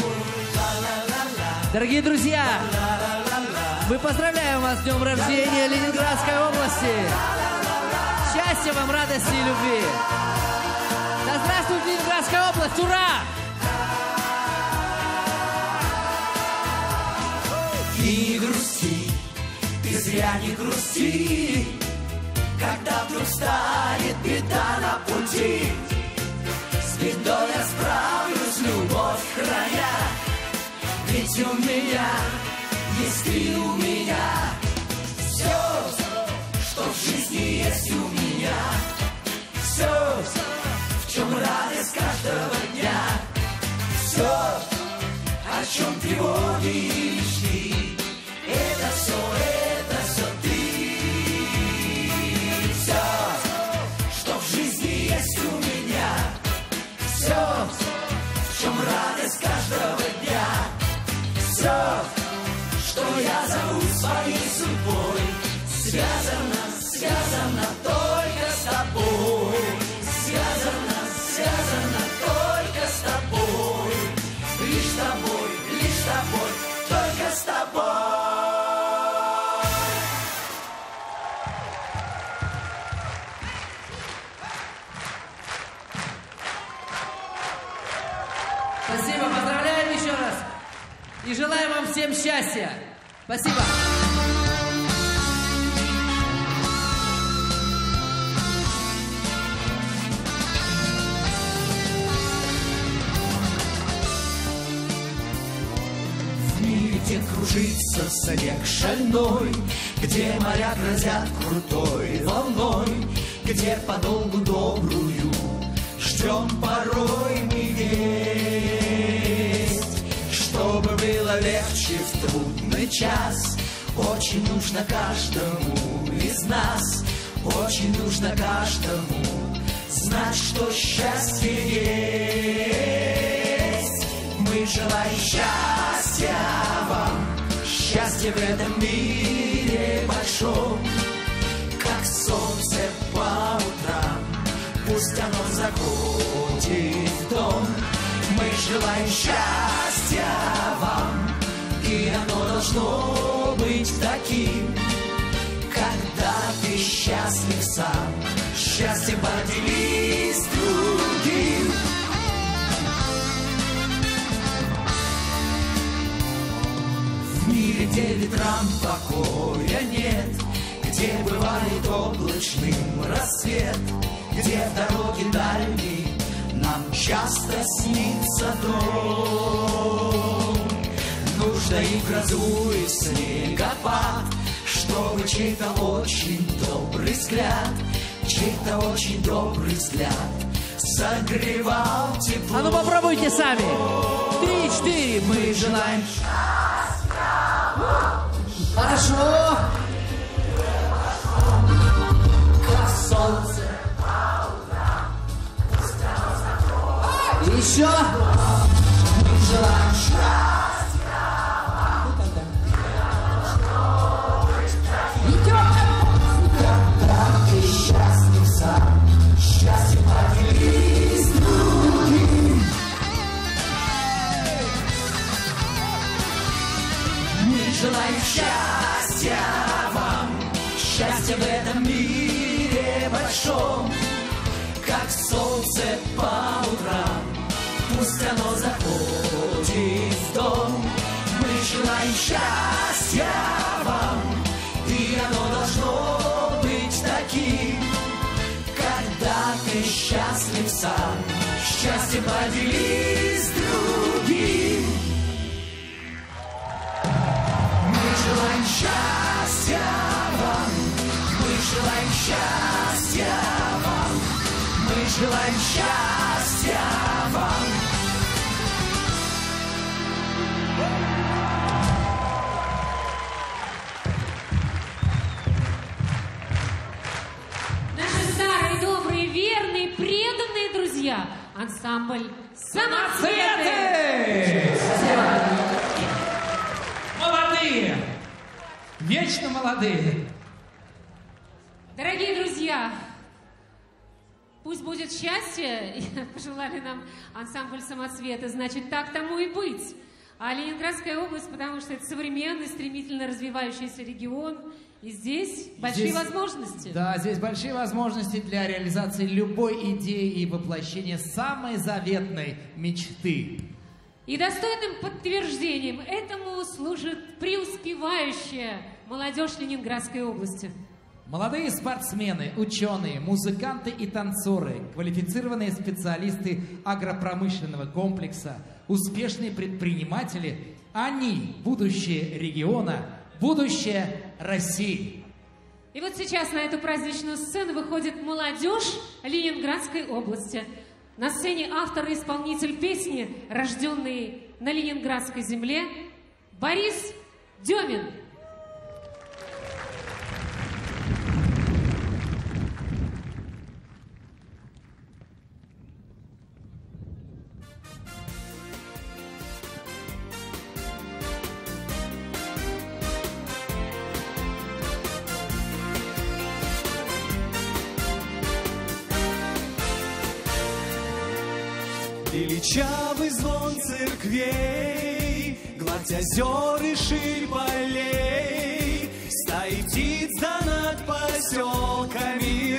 Дорогие друзья, мы поздравляем вас с днем рождения Ленинградской области. Счастья вам, радости и любви. Да здравствует Ленинградская область! Ура! Не грусти, ты зря не грусти, когда вдруг станет беда на пути. С бедой я справлюсь, любовь храня. Ведь у меня есть ты у меня. Все, что в жизни есть у меня. Все, в чем радость каждого дня. Все, о чем тревоги и мечты. Это все, это все ты. Все, что в жизни есть у меня. Все, в чем радость каждого дня. Все, что я зову своей судьбой, связано, связано только с тобой. Связано, связано только с тобой. Лишь с тобой, лишь с тобой, только с тобой. Спасибо, поздравляем еще раз. И желаем вам всем счастья. Спасибо. В мире, где кружится снег шальной, где моря грозят крутой волной, где подолгу добрую ждем порой мы весть. Чтобы было легче в трудный час, очень нужно каждому из нас, очень нужно каждому знать, что счастье есть. Мы желаем счастья вам, счастье в этом мире большом, как солнце по утрам, пусть оно заходит в дом. Мы желаем счастья вам, и оно должно быть таким, когда ты счастлив сам, счастье поделись с другим. В мире, где ветрам покоя нет, где бывает облачным рассвет, где в дороге дальней нам часто снится дом. Нужно и в грозу, и в снегопад, чтобы чей-то очень добрый взгляд, чей-то очень добрый взгляд согревал тепло. А ну попробуйте сами. Три, четыре. Мы желаем счастья. Хорошо. Как солнце. Еще. Мы желаем счастья. Когда ты счастлив сам, счастье поделись с другим. Мы желаем счастья вам, счастье в этом мире большом, как солнце по утрам, пусть оно заходит в дом. Мы желаем счастья вам, и оно должно быть таким, когда ты счастлив сам, счастье поделись с другим. Мы желаем счастья вам, мы желаем счастья вам, мы желаем счастья вам. Наши старые, добрые, верные, преданные друзья. Ансамбль «Самоцветы». Молодые! Вечно молодые! Дорогие друзья, пусть будет счастье, пожелали нам ансамбль «Самоцветы», значит, так тому и быть. А Ленинградская область, потому что это современный, стремительно развивающийся регион, и здесь большие Здесь- возможности. Да, здесь большие возможности для реализации любой идеи и воплощения самой заветной мечты. И достойным подтверждением этому служит преуспевающая молодежь Ленинградской области. Молодые спортсмены, ученые, музыканты и танцоры, квалифицированные специалисты агропромышленного комплекса, успешные предприниматели, Они – будущее региона, будущее России. И вот сейчас на эту праздничную сцену выходит молодежь Ленинградской области. На сцене автор и исполнитель песни, рожденный на Ленинградской земле, Борис Демин. Величавый звон церквей, гладь озер и ширь полей, стаи птиц да над поселками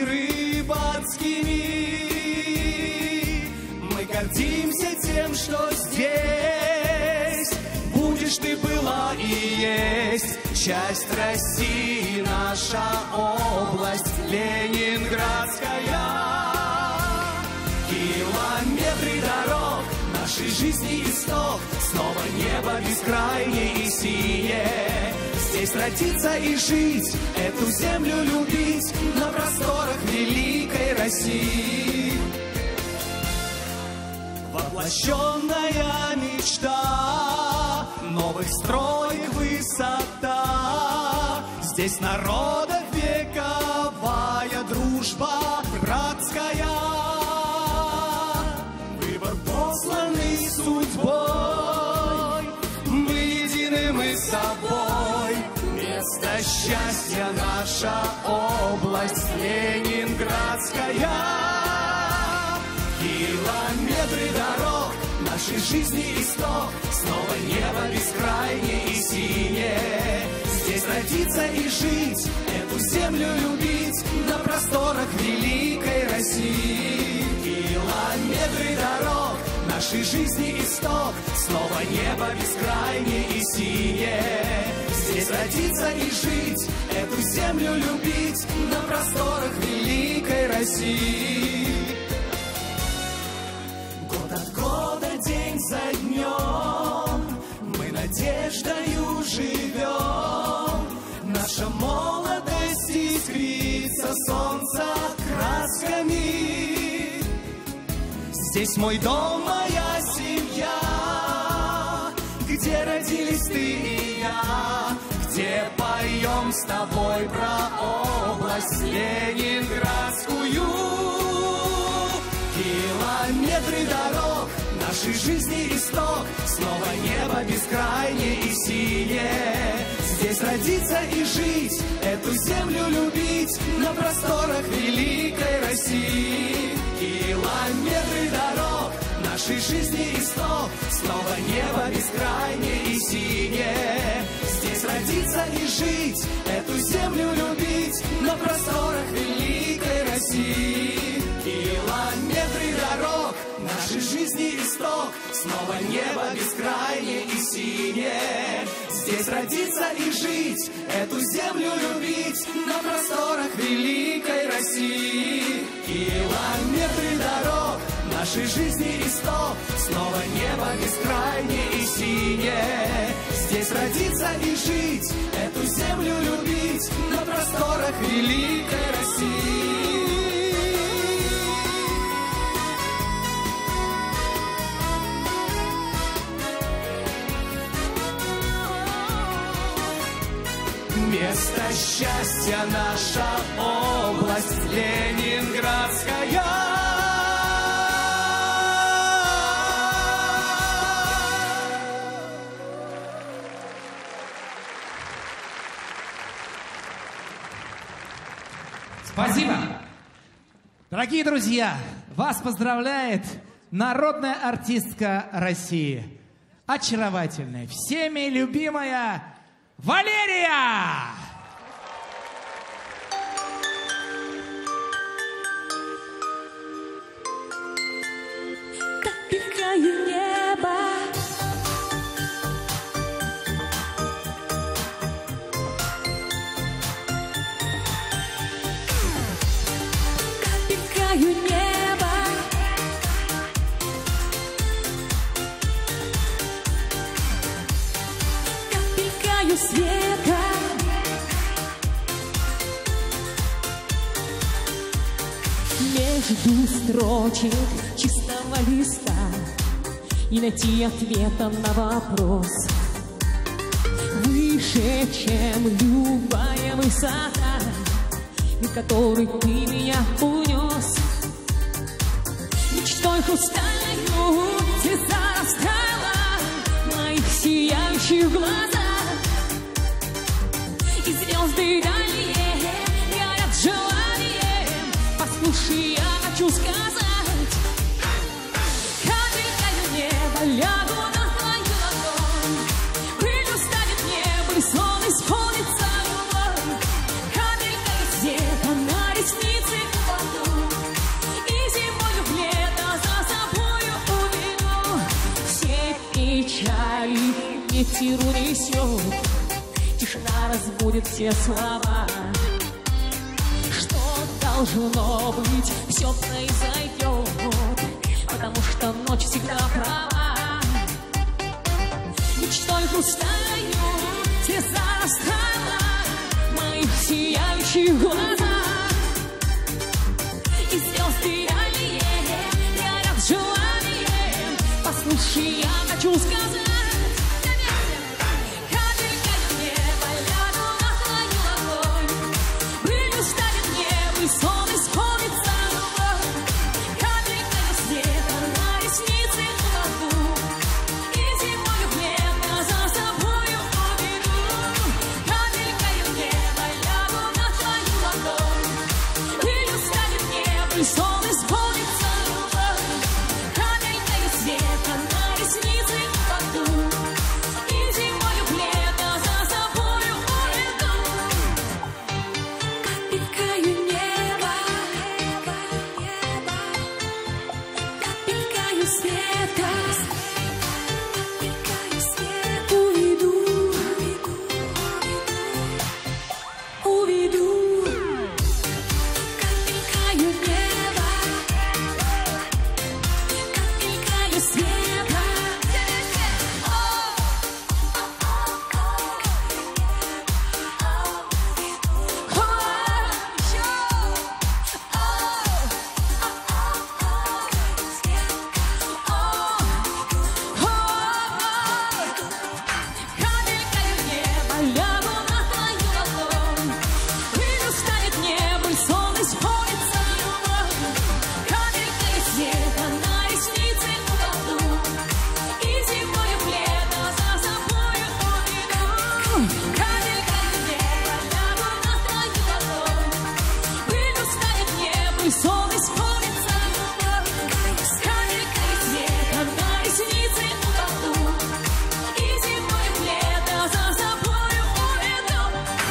рыбацкими. Мы гордимся тем, что здесь будешь ты была и есть часть России, наша область Ленинградская. Километры дорог, нашей жизни исток, снова небо бескрайнее и синее. Здесь родиться и жить, эту землю любить на просторах великой России. Воплощенная мечта, новых строек высота. Здесь народов вековая дружба братская. Посланный судьбой, мы едины мы с собой. Место счастья наша область Ленинградская. Километры дорог, нашей жизни исток, снова небо бескрайнее и синее. Здесь родиться и жить, эту землю любить на просторах великой России. Километры дорог, нашей жизни исток, снова небо бескрайнее и синее. Здесь родиться и жить, эту землю любить на просторах великой России. Год от года, день за днем, мы надеждою живем. Наша молодость искрится солнца красками. Здесь мой дом, моя семья, где родились ты и я, где поем с тобой про область Ленинградскую. Километры дорог, нашей жизни исток, снова небо бескрайнее и синее. Здесь родиться и жить, эту землю любить на просторах великой России. Километры дорог, нашей жизни исток, снова небо бескрайнее и синее. Здесь родиться и жить, эту землю любить на просторах великой России. Километры дорог, нашей жизни исток, снова небо бескрайнее и синее. Здесь родиться и жить, эту землю любить на просторах великой России. Километры дорог, нашей жизни исток, снова небо бескрайнее и синее. Здесь родиться и жить, эту землю любить на просторах великой России. Место счастья наша область Ленинградская. Спасибо. Дорогие друзья, вас поздравляет народная артистка России. Очаровательная, всеми любимая Валерия! Под краю неба под краю неба Между строчек чистого листа и найти ответа на вопрос выше, чем любая высота, на которой ты меня унес. Мечтой хрустальную звезда растаяла в моих сияющих глазах, и звезды дальние горят желанием. Послушай, я хочу сказать, капельками неба лягу на твою ладонь, пылью станет небо, и сон исполнится любовь. Капельками света на ресницы упаду, и зимою в лето за собою уведу. Все печали ветер унесет, тишина разбудит все слова. Что должно быть, все произойдет, потому что ночь всегда права. Мечтой хрустальную звезда растаяла в моих сияющих глазах, и звезды дальние горят желанием. Послушай, я хочу сказать, сон исполнится любовь. Капельками света на ресницы упаду, и зимою в лето за собою уведу. Капельками неба лягу на твою ладонь, пылью станет небо, и сон исполнится любовь. Капельками света на ресницы упаду, и зимою в лето за собою уведу. Капельками света, уведу, уведу, капелькою неба, капелькою света. Сон исполнится любовь. Капелькой света на ресницы упаду, и зимой в лето за собою уведу.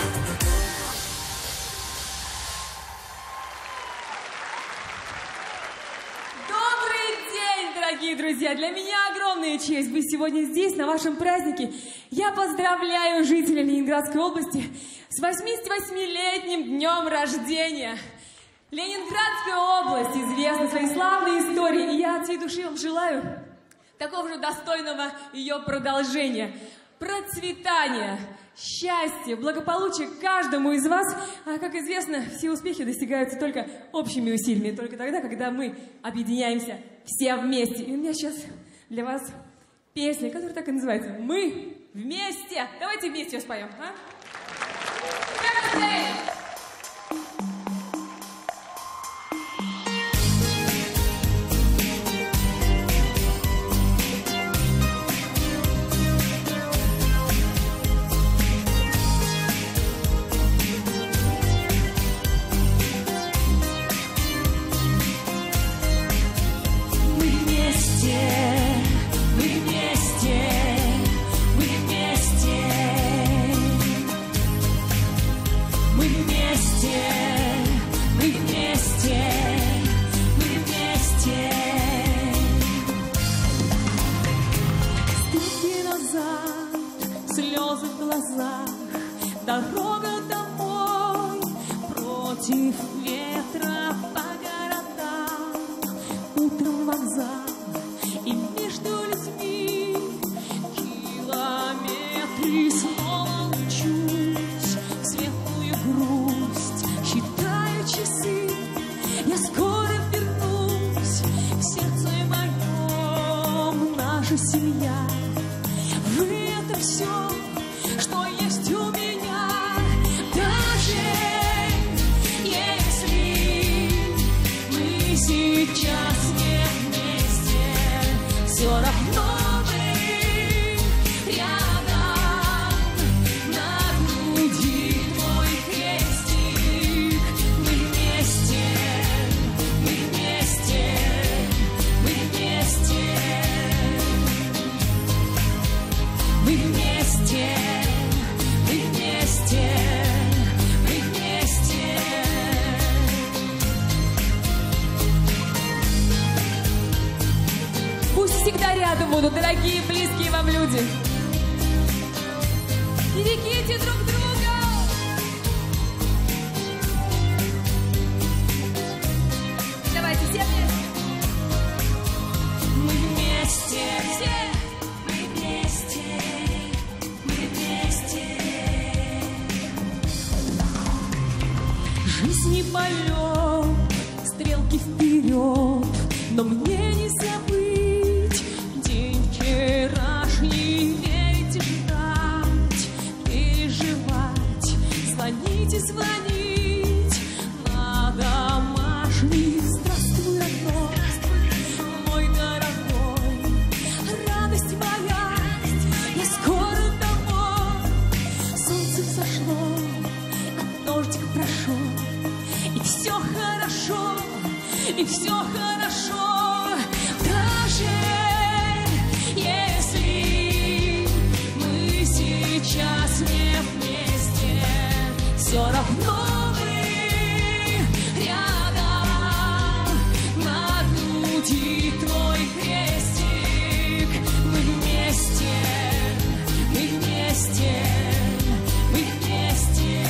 Добрый день, дорогие друзья! Для меня огромная честь быть сегодня здесь, на вашем празднике. Я поздравляю жителей Ленинградской области с восьмидесятивосьмилетним днем рождения. Ленинградская область известна своей славной историей, и я от всей души вам желаю такого же достойного ее продолжения, процветания, счастья, благополучия каждому из вас. А, как известно, все успехи достигаются только общими усилиями, только тогда, когда мы объединяемся все вместе. И у меня сейчас для вас песня, которая так и называется «Мы вместе». Давайте вместе ее споем, а? Дорога домой против ветра по городам. Утром вокзал, и между людьми километры снова учусь в светлую грусть. Считаю часы, я скоро семья. Вы — это все, что есть у меня. Даже если мы сейчас не вместе, все равно рядом будут дорогие, близкие вам люди. Берегите друг друга. Давайте все вместе. Мы вместе. Все. Мы вместе. Мы вместе. Жизнь не полет, стрелки вперед, но мне не забыть вчерашний, верить и ждать, переживать, звонить и звонить на домашний. Здравствуй, родной, мой дорогой, радость моя, я скоро домой. Солнце взошло, а дождик прошел, и все хорошо, и все хорошо. Даже если мы сейчас не вместе, все равно мы рядом. На груди твой крестик. Мы вместе, мы вместе, мы вместе.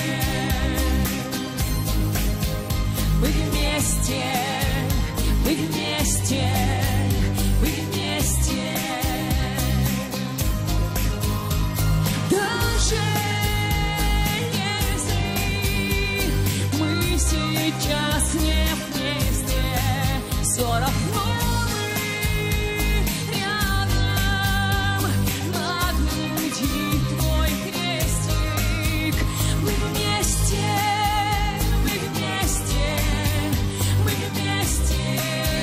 Мы вместе, мы вместе. Сейчас не вместе, все равно мы рядом. На груди твой крестик. Мы вместе, мы вместе, мы вместе.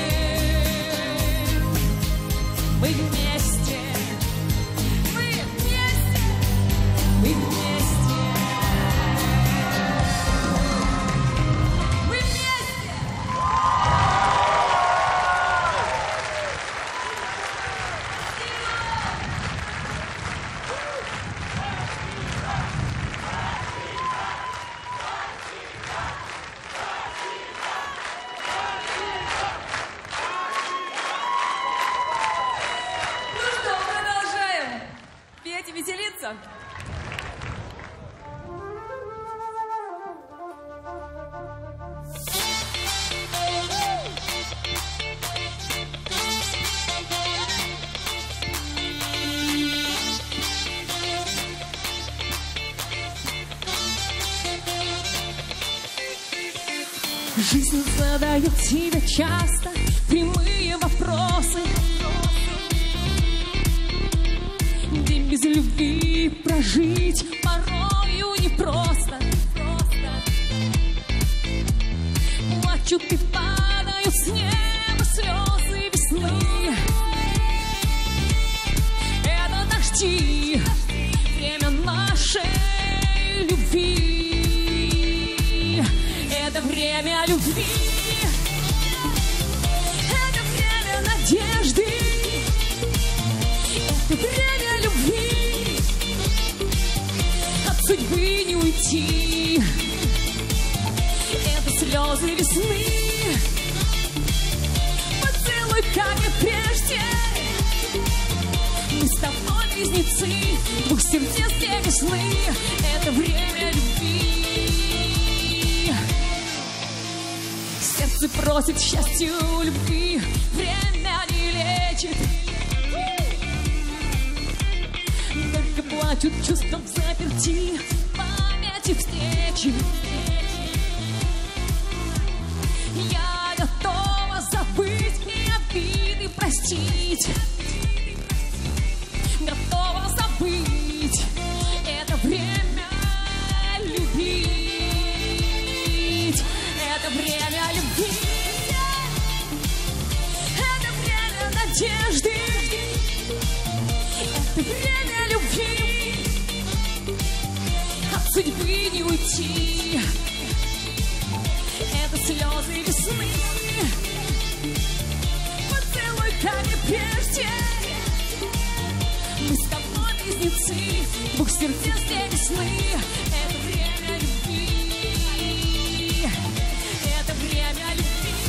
Мы вместе, мы вместе, мы вместе. Веселиться. Жизнь задает тебе часто прямые вопросы, где без любви прожить порою непросто. Плачут и падают с неба слезы весны. Это дожди, время нашей любви. Это время любви. Это время надежды. Это время любви. От судьбы не уйти. Это слезы весны. Поцелуй, как и прежде. Мы с тобой близнецы двух сердец две весны. Это время любви. Сердце просит счастью любви. Время не лечит. Только плачут чувства в заперти, в памяти встречи. Я готова забыть и обиды простить. надежды. Это время любви, от судьбы не уйти. Это слезы весны, поцелуй, как и прежде. Мы с тобой близнецы, двух сердец две весны. Это время любви, это время любви.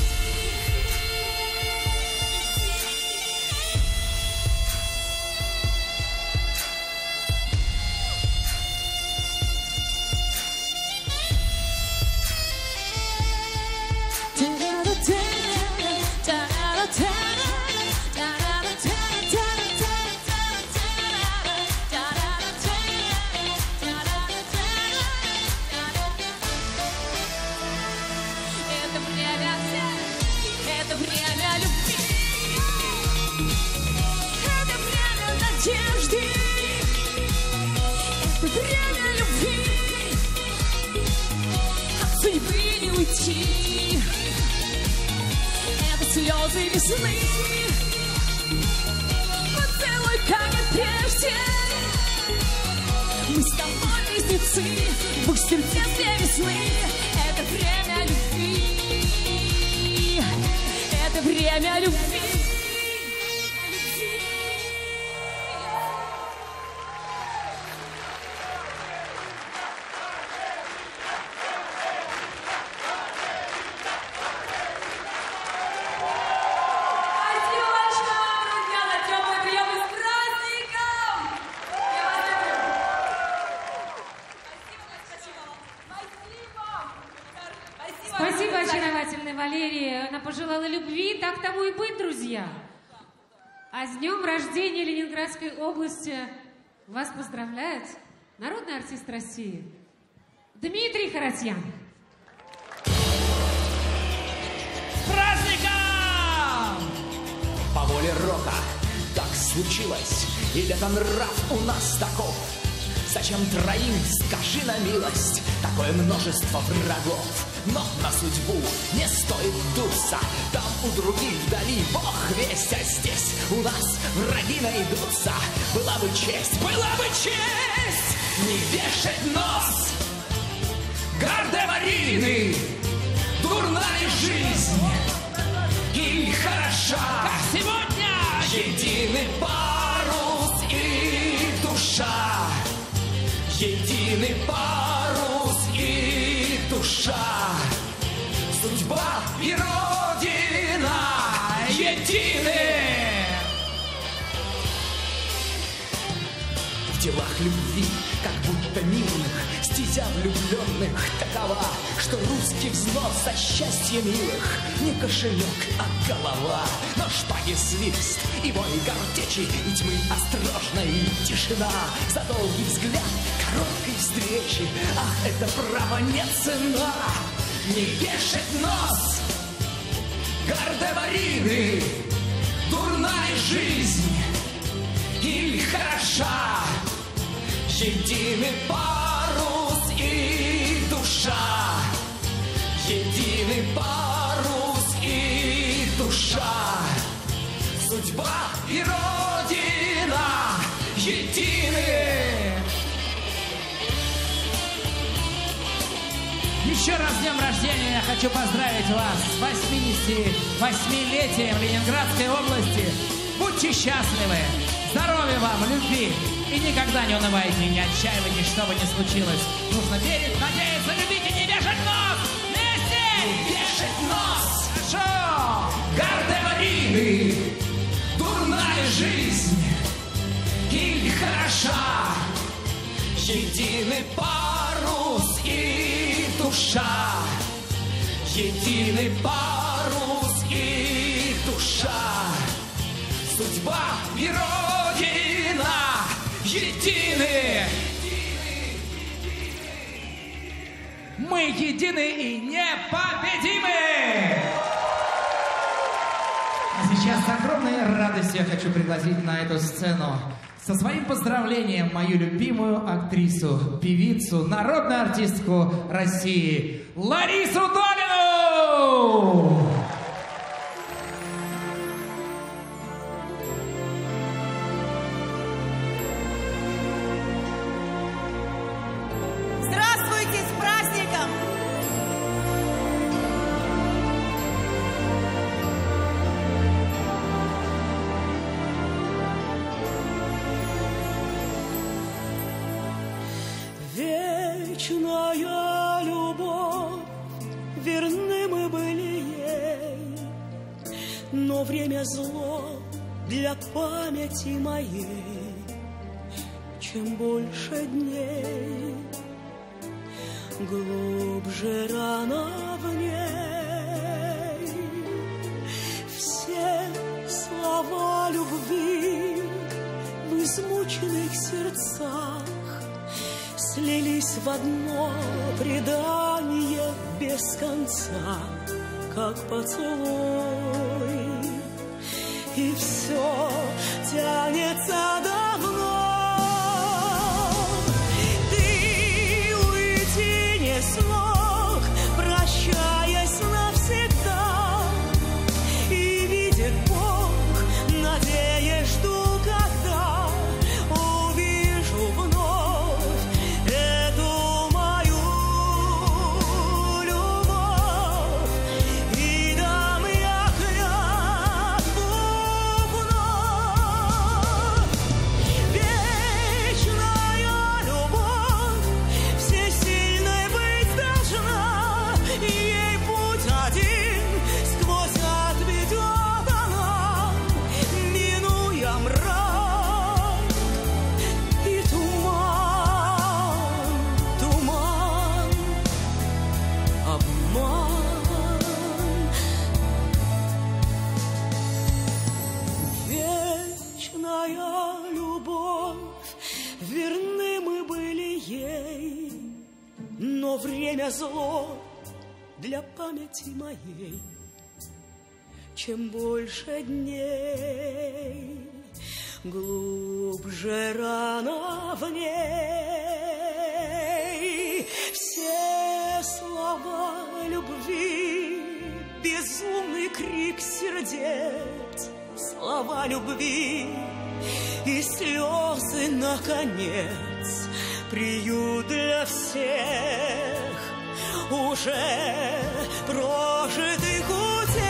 Это слезы весны, поцелуй, как и прежде. Мы с тобой близнецы, двух сердец две весны. Это время любви, это время любви. Спасибо, очаровательной Валерии. Она пожелала любви. Так тому и быть, друзья. А с днем рождения Ленинградской области вас поздравляет народный артист России Дмитрий Харатьян. С праздником! По воле рока так случилось, или это нрав у нас таков? Зачем троим, скажи на милость, такое множество врагов? Но на судьбу не стоит дуться, там у других вдали бог весть, а здесь у нас враги найдутся. Была бы честь, была бы честь не вешать нос. Гардемарины, дурная жизнь или хороша, как сегодня, единый парус и душа. Единый парус и душа, судьба и родина едины. В делах любви, как будто мирных, стезя влюбленных такова, что русский взнос за счастье милых не кошелек, а голова. Но шпаги свист и бой картечи, и тьмы осторожной тишина. За долгий взгляд короткой встречи, ах, это право не цена. Не вешать нос, гардемарины, дурная жизнь или хороша. Единый парус и душа, единый парус и душа, судьба и родина едины. Еще раз с днем рождения я хочу поздравить вас с восьмидесятивосьмилетием Ленинградской области. Будьте счастливы, здоровья вам, любви. И никогда не унывайте, не отчаивайтесь, что бы ни случилось. Нужно верить, надеяться, любить и не вешать нос. Вместе! Не вешать нос! Хорошо! Гардемарины, дурная жизнь или хороша. Единый парус и душа. Единый парус и душа. Судьба и родина едины. Мы едины и непобедимы! А сейчас с огромной радостью я хочу пригласить на эту сцену со своим поздравлением мою любимую актрису, певицу, народную артистку России Ларису Долину! верны мы были ей, но время зло для памяти моей. Чем больше дней, глубже рана в ней. Все слова любви в измученных сердцах слились в одно предание без конца, как поцелуй. И все тянется давно. Ты уйти не смог, прощаясь навсегда. И видит Бог, надеясь, жду, когда увижу вновь эту мою любовь. И дам я клятву вновь. Вечная любовь всесильной быть должна. Ей путь один сквозь отведет она, минуя мрак и туман, туман, обман. Вечная любовь, верны мы были ей, но время зло для памяти моей. Чем больше дней, глубже рана в ней. Все слова любви, безумный крик сердец, слова любви и слезы, наконец, приют для всех уже прожитых утех.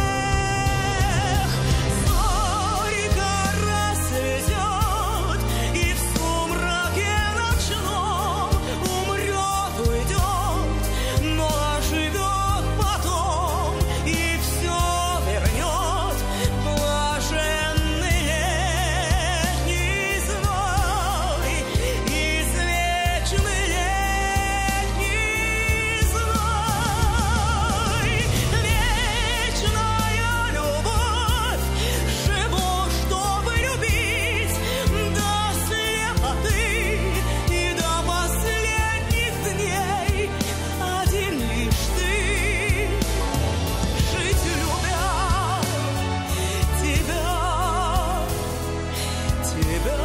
Зорька расцветет, и в сумраке ночном умрет, уйдет, но оживет потом, и все вернет блаженный летний зной, извечный летний зной. Вечная любовь, живу, чтобы любить до слепоты и до последних дней. Один лишь ты, жить любя тебя, тебя.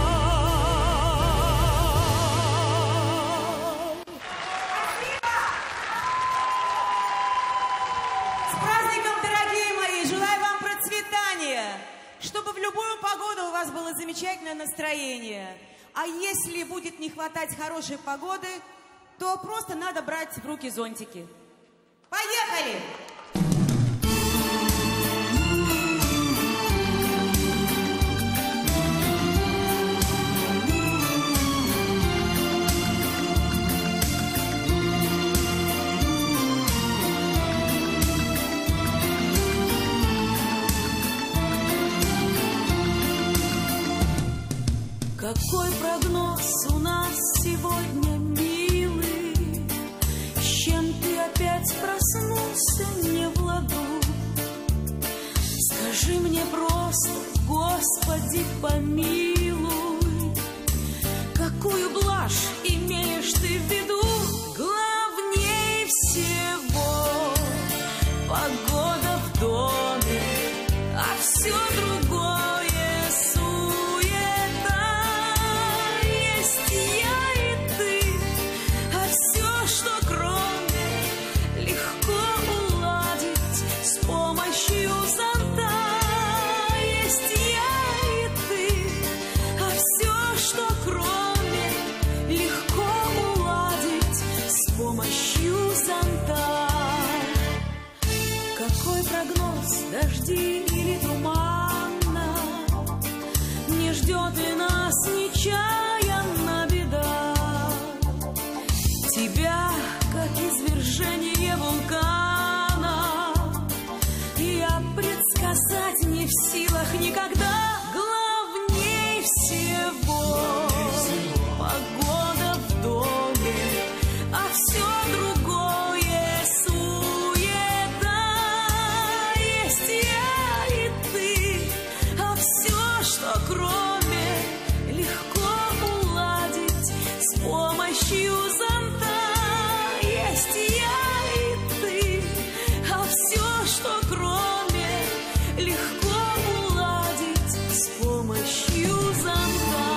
С праздником, дорогие мои! Желаю вам процветания, чтобы в любую погоду у вас было замечательное настроение. А если будет не хватать хорошей погоды, то просто надо брать в руки зонтики. Поехали! Какой прогноз у нас сегодня, милый? С чем ты опять проснулся не в ладу? Скажи мне просто, Господи, помилуй, какую блажь имеешь ты в виду? Главнее всего погода в доме, а все другое суета. Есть я и ты, а все, что кроме, легко уладить с помощью зонта. Есть я и ты, а все, что кроме, легко уладить с помощью зонта. Какой прогноз, дожди или туманно? Не ждет ли нас нечаянно беда? Тебя, как извержение вулкана, всех никогда главней всего. Погода в доме, а все другое суета. Есть я и ты, а все, что кроме, легко уладить с помощью зонта. Есть я и ты, а все, что кроме, легко уладить с помощью зонта.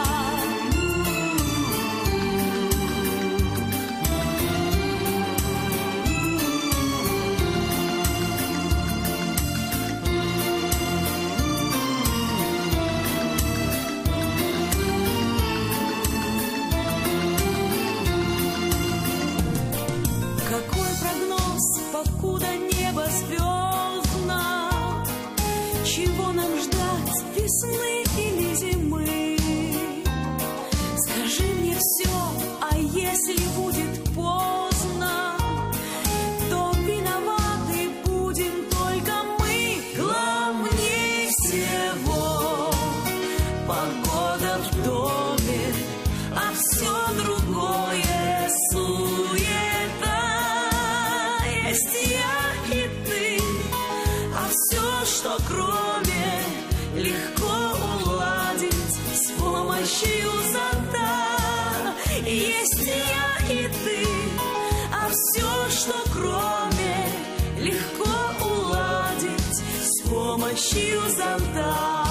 Какой прогноз, покуда небо звездно? Чего нам ждать, весны или зимы? Скажи мне все, а если будет поздно, то виноваты будем только мы. Главнее всего погода в доме, а все другое суета. Есть я и ты, а все, что кроме, легко уладить с помощью зонта. Есть я и ты, а все, что кроме, легко уладить с помощью зонта.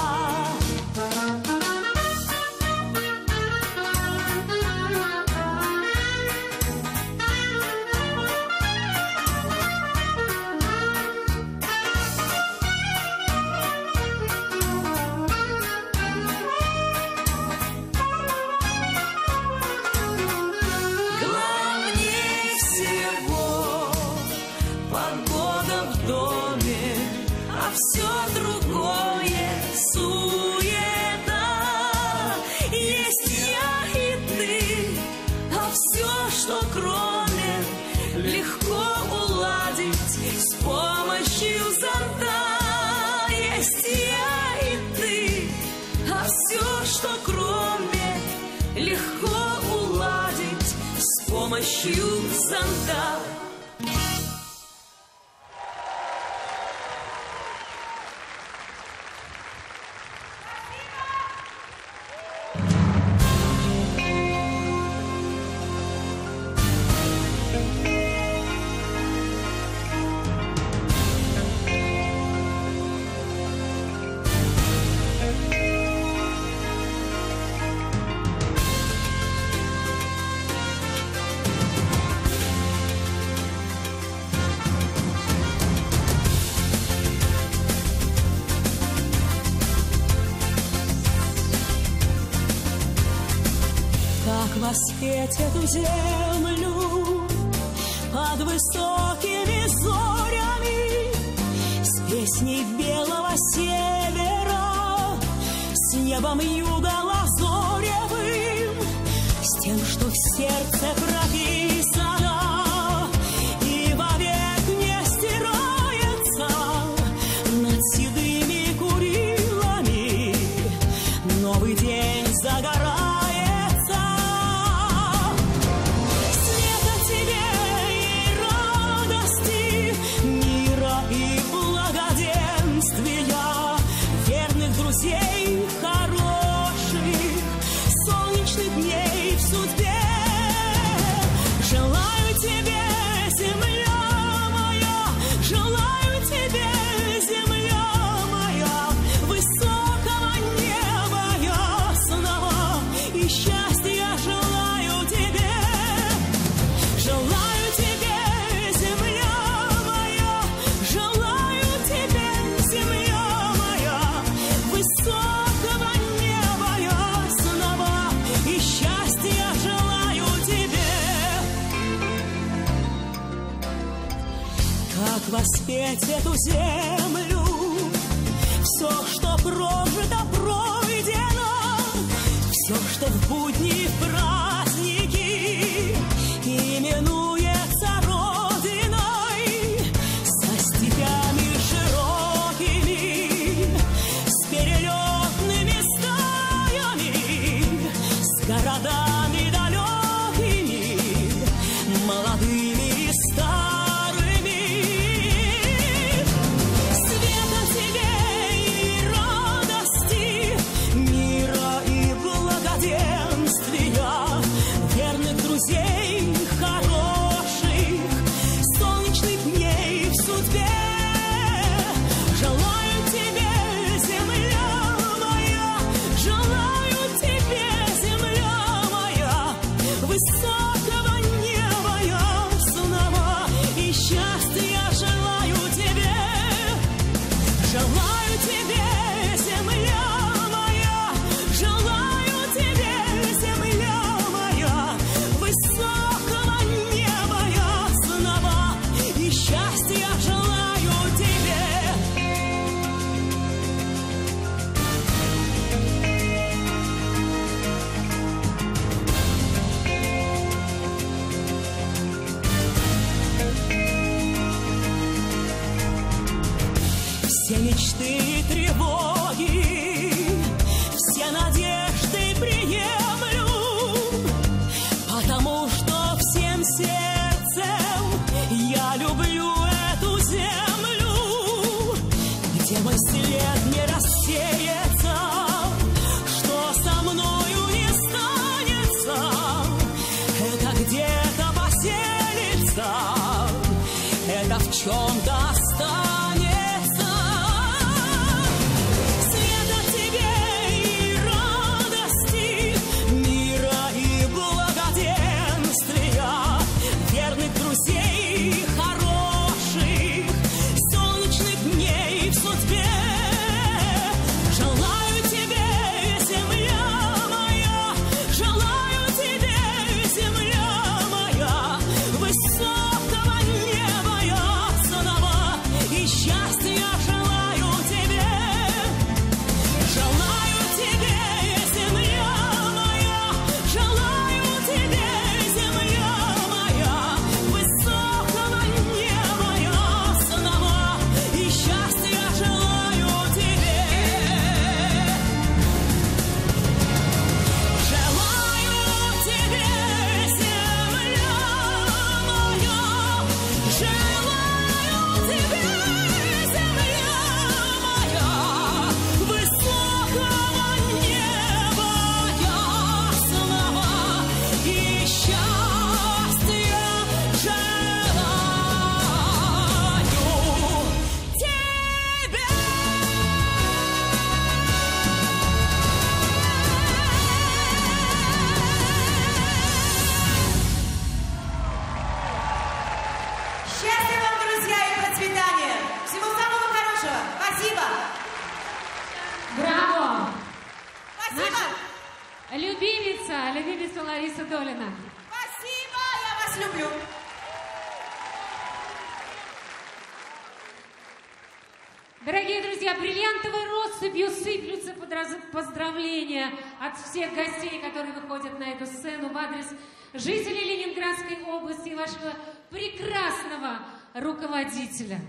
Главнее всего погода в доме, а все другое суета. Есть я и ты, а все, что кроме, легко уладить с помощью зонта. Есть я и ты, а все, что кроме, легко уладить с помощью зонта. Как воспеть эту землю под высокими зорями, с песней белого севера, с небом юга лазоревым, с тем, что в сердце прописано и вовек не стирается над седыми курилами. Новый день загорается. Друзей хороших, солнечных дней в судьбе. Желаю тебе, земля моя, желаю тебе, земля моя, высокого неба ясного и счастья желаю тебе. Желаю тебе, земля моя, желаю тебе, земля моя, высокого неба ясного и счастья желаю тебе. Как воспеть эту землю, все, что прожито, пройдено, все, что в будни, в праздники именуется родиной, со степями широкими, с берегами судьбе. Желаю тебе, земля моя, желаю тебе, земля моя, высокого неба ясного, и счастья желаю тебе. Желаю тебе, земля моя, желаю тебе, земля моя, высокого неба ясного, и счастья желаю тебе. Все мечты и тревоги, все надежды приемлю, потому что всем сердцем я люблю эту землю, где мой след не рассеется, что со мною не станется, это где-то поселится, это в чем-то останется. Света тебе и радости, мира и благоденствия, верных друзей, хороших, солнечных дней в судьбе. Желаю тебе, земля моя, желаю тебе, земля моя, высокого неба ясного, и счастья желаю тебе. Желаю тебе, земля моя, желаю тебе, земля моя, высокого неба ясного, и счастья желаю тебе. Желаю тебе, земля моя, желаю тебе, земля моя, высокого неба ясного, и счастья желаю тебе. Счастья вам, друзья, и процветания! Всего самого хорошего! Спасибо! Браво! Спасибо! Наша любимица, любимица Лариса Долина. Спасибо! Я вас люблю! Дорогие друзья, бриллиантовой россыпью сыплются подраз- поздравления от всех гостей, которые выходят на эту сцену в адрес жителей Ленинградской области и вашего прекрасного руководителя.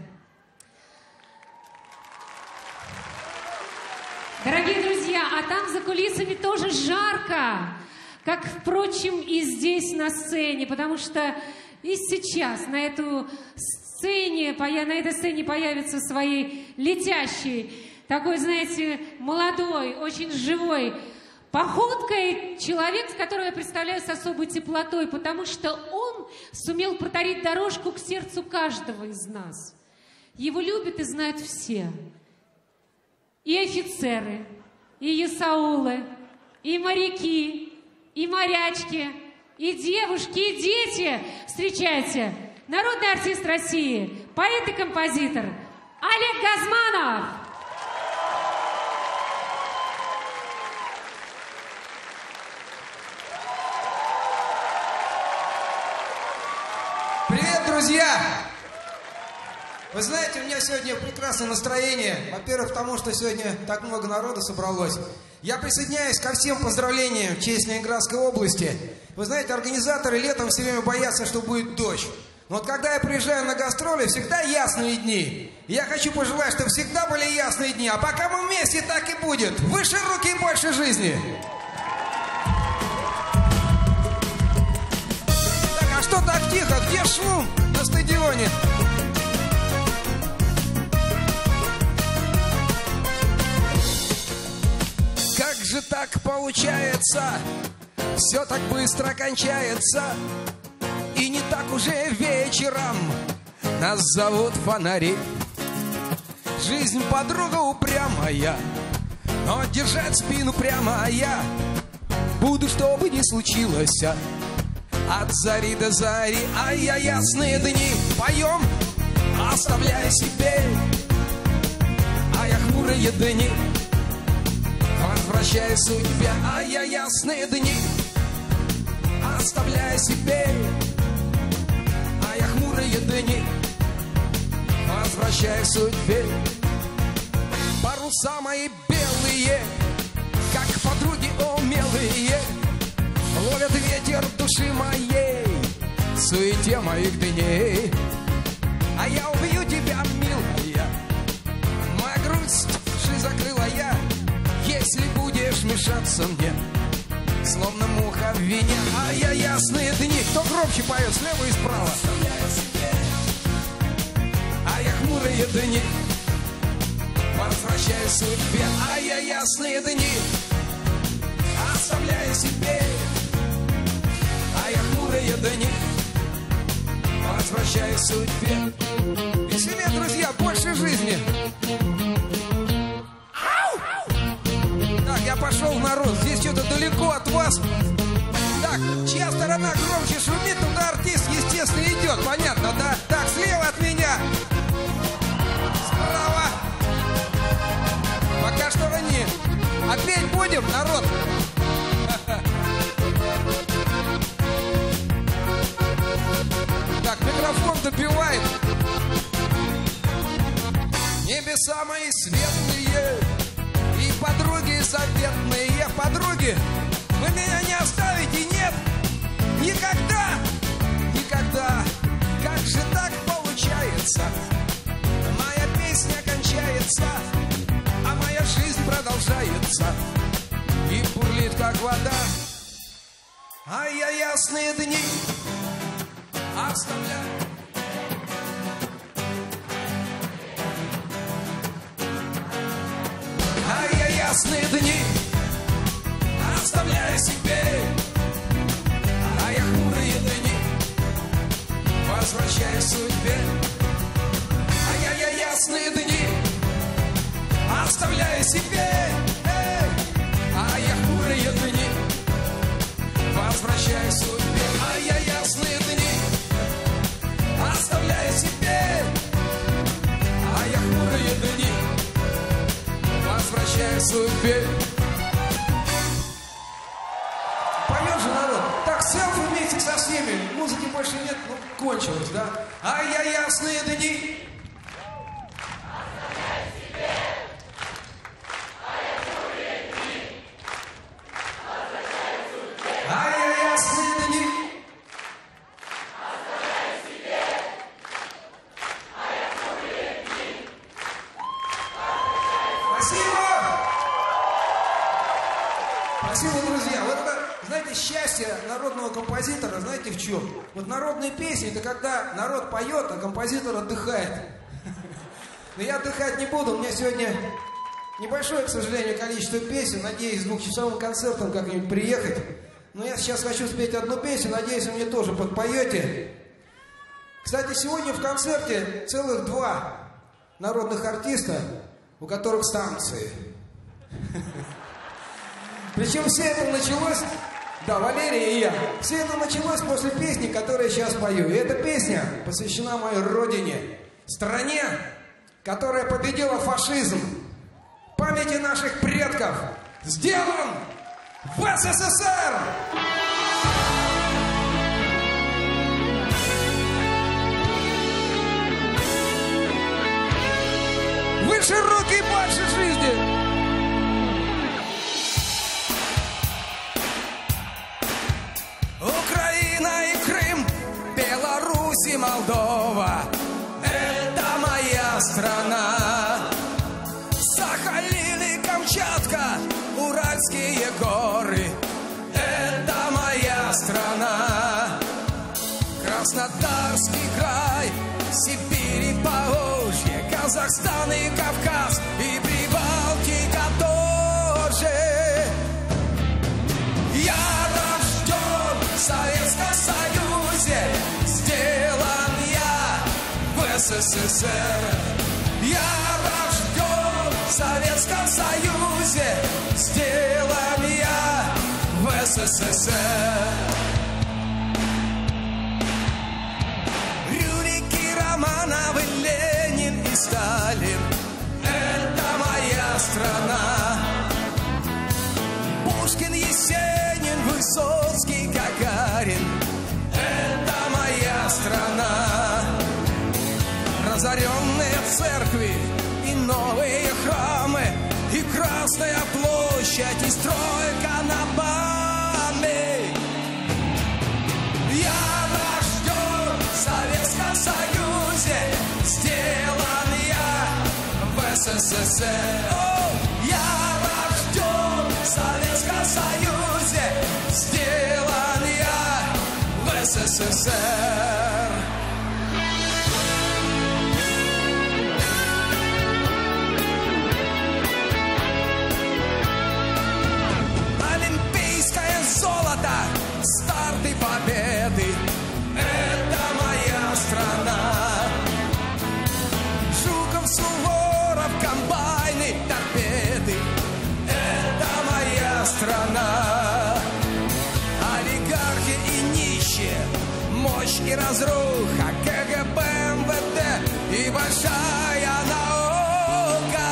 Дорогие друзья, а там за кулисами тоже жарко, как, впрочем, и здесь на сцене, потому что и сейчас на эту сцене, поя- на этой сцене появится своей летящей, такой, знаете, молодой, очень живой походкой человек, которого я представляю с особой теплотой, потому что он сумел протарить дорожку к сердцу каждого из нас. Его любят и знают все. И офицеры, и исаулы, и моряки, и морячки, и девушки, и дети. Встречайте, народный артист России, поэт и композитор Олег Газманов. Привет, друзья! Вы знаете, у меня сегодня прекрасное настроение. Во-первых, потому что сегодня так много народу собралось. Я присоединяюсь ко всем поздравлениям в честь Ленинградской области. Вы знаете, организаторы летом все время боятся, что будет дождь. Но вот когда я приезжаю на гастроли, всегда ясные дни. И я хочу пожелать, чтобы всегда были ясные дни. А пока мы вместе, так и будет. Выше руки и больше жизни. Так, а что так тихо? Где шум на стадионе? Как же так получается? Все так быстро кончается. И не так уже вечером нас зовут фонари. Жизнь подруга упрямая, но держать спину прямо я буду, что бы ни случилось. От зари до зари, а я ясные дни поем, оставляя себе, а я хмурые дни возвращая судьбе, а я ясные дни оставляя себе, а я хмурые дни возвращая судьбе. Паруса мои белые, как подруги умелые, ловят ветер души моей в суете моих дней. А я убью тебя, милая, моя грусть души закрыла я, если будешь мешаться мне, словно муха в вине. А я ясные дни. Кто громче поет, слева и справа? А я хмурые дни возвращаю судьбе, а я ясные дни оставляю себе, а я хмурые дни возвращаю судьбе. Веселее, друзья, больше жизни. Так, я пошел в народ, здесь что-то далеко от вас. Так, чья сторона громче шумит, туда артист, естественно, идет, понятно, да? Так, слева от меня. Справа. Пока что они. А петь будем, народ? Так, микрофон допивает. Небеса мои светлые и подруги заветные. Подруги, вы меня не оставите, нет? Никогда, никогда. Как же так получается? Моя песня кончается, а моя жизнь продолжается и бурлит, как вода. А я ясные дни оставляю. А я ясные дни оставляю себе, а я хмурые дни возвращаю судьбе. А я, я ясные дни оставляю себе, эй, а я хмурые дни возвращаю судьбе. А я ясные дни оставляю себе, а я хмурые дни возвращаю судьбе. Поем же, народ. Так, селфи вместе со всеми. Музыки больше нет, ну, кончилось, да? А я ясные дни. А я ясные дни. Спасибо! Спасибо, друзья. Вот это, знаете, счастье народного композитора, знаете, в чем? Вот народные песни, это когда народ поет, а композитор отдыхает. Но я отдыхать не буду, у меня сегодня небольшое, к сожалению, количество песен. Надеюсь, с двухчасовым концертом как-нибудь приехать. Но я сейчас хочу спеть одну песню, надеюсь, вы мне тоже подпоете. Кстати, сегодня в концерте целых два народных артиста, у которых станции. Причем все это началось, да, Валерия и я, все это началось после песни, которую я сейчас пою. И эта песня посвящена моей родине, стране, которая победила фашизм, памяти наших предков, сделан в СССР! Выше руки, больше жизни! Украина и Крым, Беларусь и Молдова — это моя страна. Сахалин и Камчатка, Уральские горы — это моя страна. Краснодарский край, Сибирь и Поволжье, Казахстан и Кавказ, и Прибалтика тоже. Я рожден в Советском Союзе, сделан я в СССР. Я рожден в Советском Союзе, сделан я в СССР. Рюрики, Романовы, Ленин и Сталин — это моя страна. Пушкин, Есенин, Высоцкий, Гагарин — это моя страна. Разоренные церкви и новые храмы, и Красная площадь, и стройка на БАМе. Я рожден в Советском Союзе, сделан я в СССР. О, я рожден в Советском Союзе, сделан я в СССР. Золото, старты победы — это моя страна. Жуков, Суворов, комбайны, торпеды — это моя страна. Олигархи и нищие, мощь и разруха, КГБ, МВД и большая наука.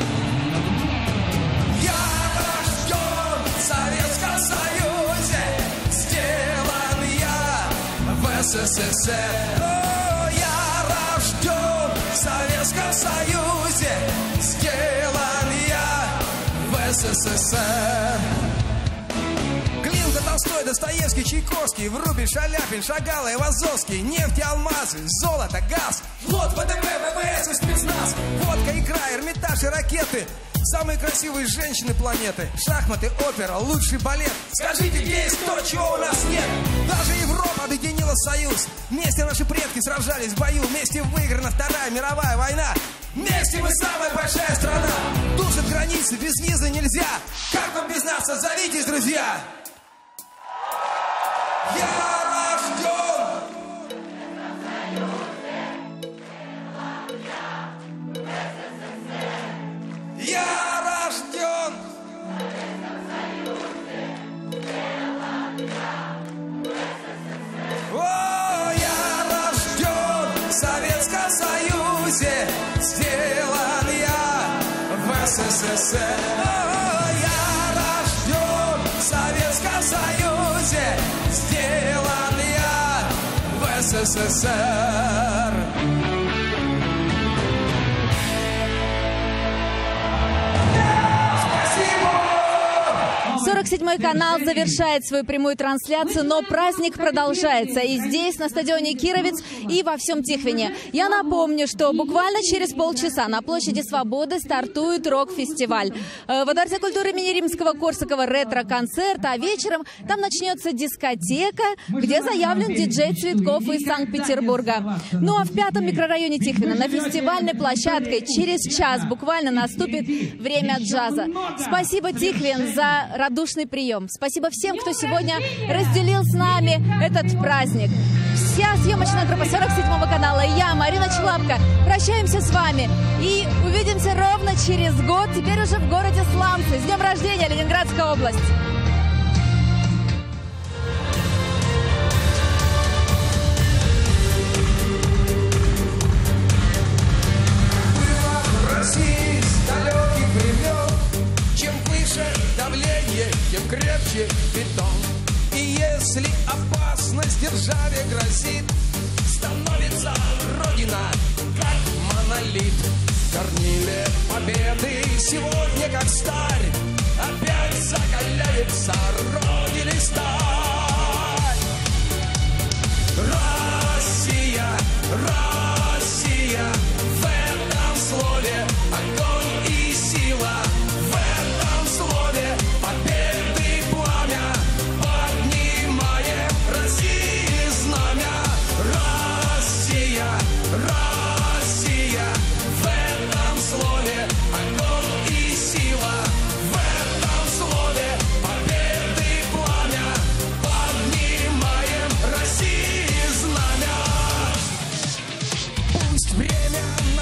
Я рожден в Советском Союзе, сделан я в СССР. О, я рожден в Советском Союзе, сделан я в СССР. Глинка, Толстой, Достоевский, Чайковский, Врубель, Шаляпин, Шагал, Айвазовский, нефть и алмазы, золото, газ, флот, ВДВ, ВВС и спецназ, водка, икра, Эрмитаж и ракеты. Самые красивые женщины планеты, шахматы, опера, лучший балет. Скажите, где есть то, чего у нас нет? Даже Европа объединила союз. Вместе наши предки сражались в бою. Вместе выиграна Вторая мировая война. Вместе мы самая большая страна. Душат границы, без визы нельзя. Как вам без нас? Отзовитесь, друзья. Я рожден. Я рожден. О, я рожден в Советском Союзе, сделан я в СССР. О, я рожден в Советском Союзе, сделан я в СССР. сорок седьмой канал завершает свою прямую трансляцию, но праздник продолжается и здесь, на стадионе Кировец, и во всем Тихвине. Я напомню, что буквально через полчаса на площади Свободы стартует рок-фестиваль. Во Дворце культуры имени Римского-Корсакова ретро-концерт, а вечером там начнется дискотека, где заявлен диджей Цветков из Санкт-Петербурга. Ну а в пятом микрорайоне Тихвина на фестивальной площадке через час буквально наступит время джаза. Спасибо, Тихвин, за радушный прием. Спасибо всем, кто сегодня разделил с нами этот праздник. Вся съемочная группа сорок седьмого канала и я, Марина Челапко, прощаемся с вами и увидимся ровно через год, теперь уже в городе Сланцы. С днем рождения, Ленинградская область! В России с далеких времен, чем выше давление, тем крепче бетон. И если опасность державе грозит, становится Родина как монолит. В горниле победы сегодня как сталь, опять закаляется Родина сталь. Россия, Россия, в этом слове огонь и сила, в этом слове победы пламя, поднимаем России знамя. Россия, Россия, в этом слове огонь и сила, в этом слове победы пламя,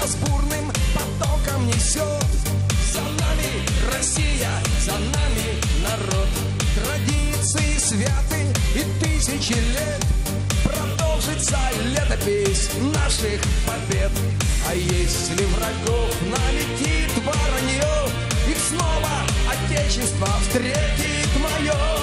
нас бурным потоком несет. За нами Россия, за нами народ. Традиции святы и тысячи лет. Продолжится летопись наших побед. А если врагов налетит воронье, их снова Отечество встретит мое.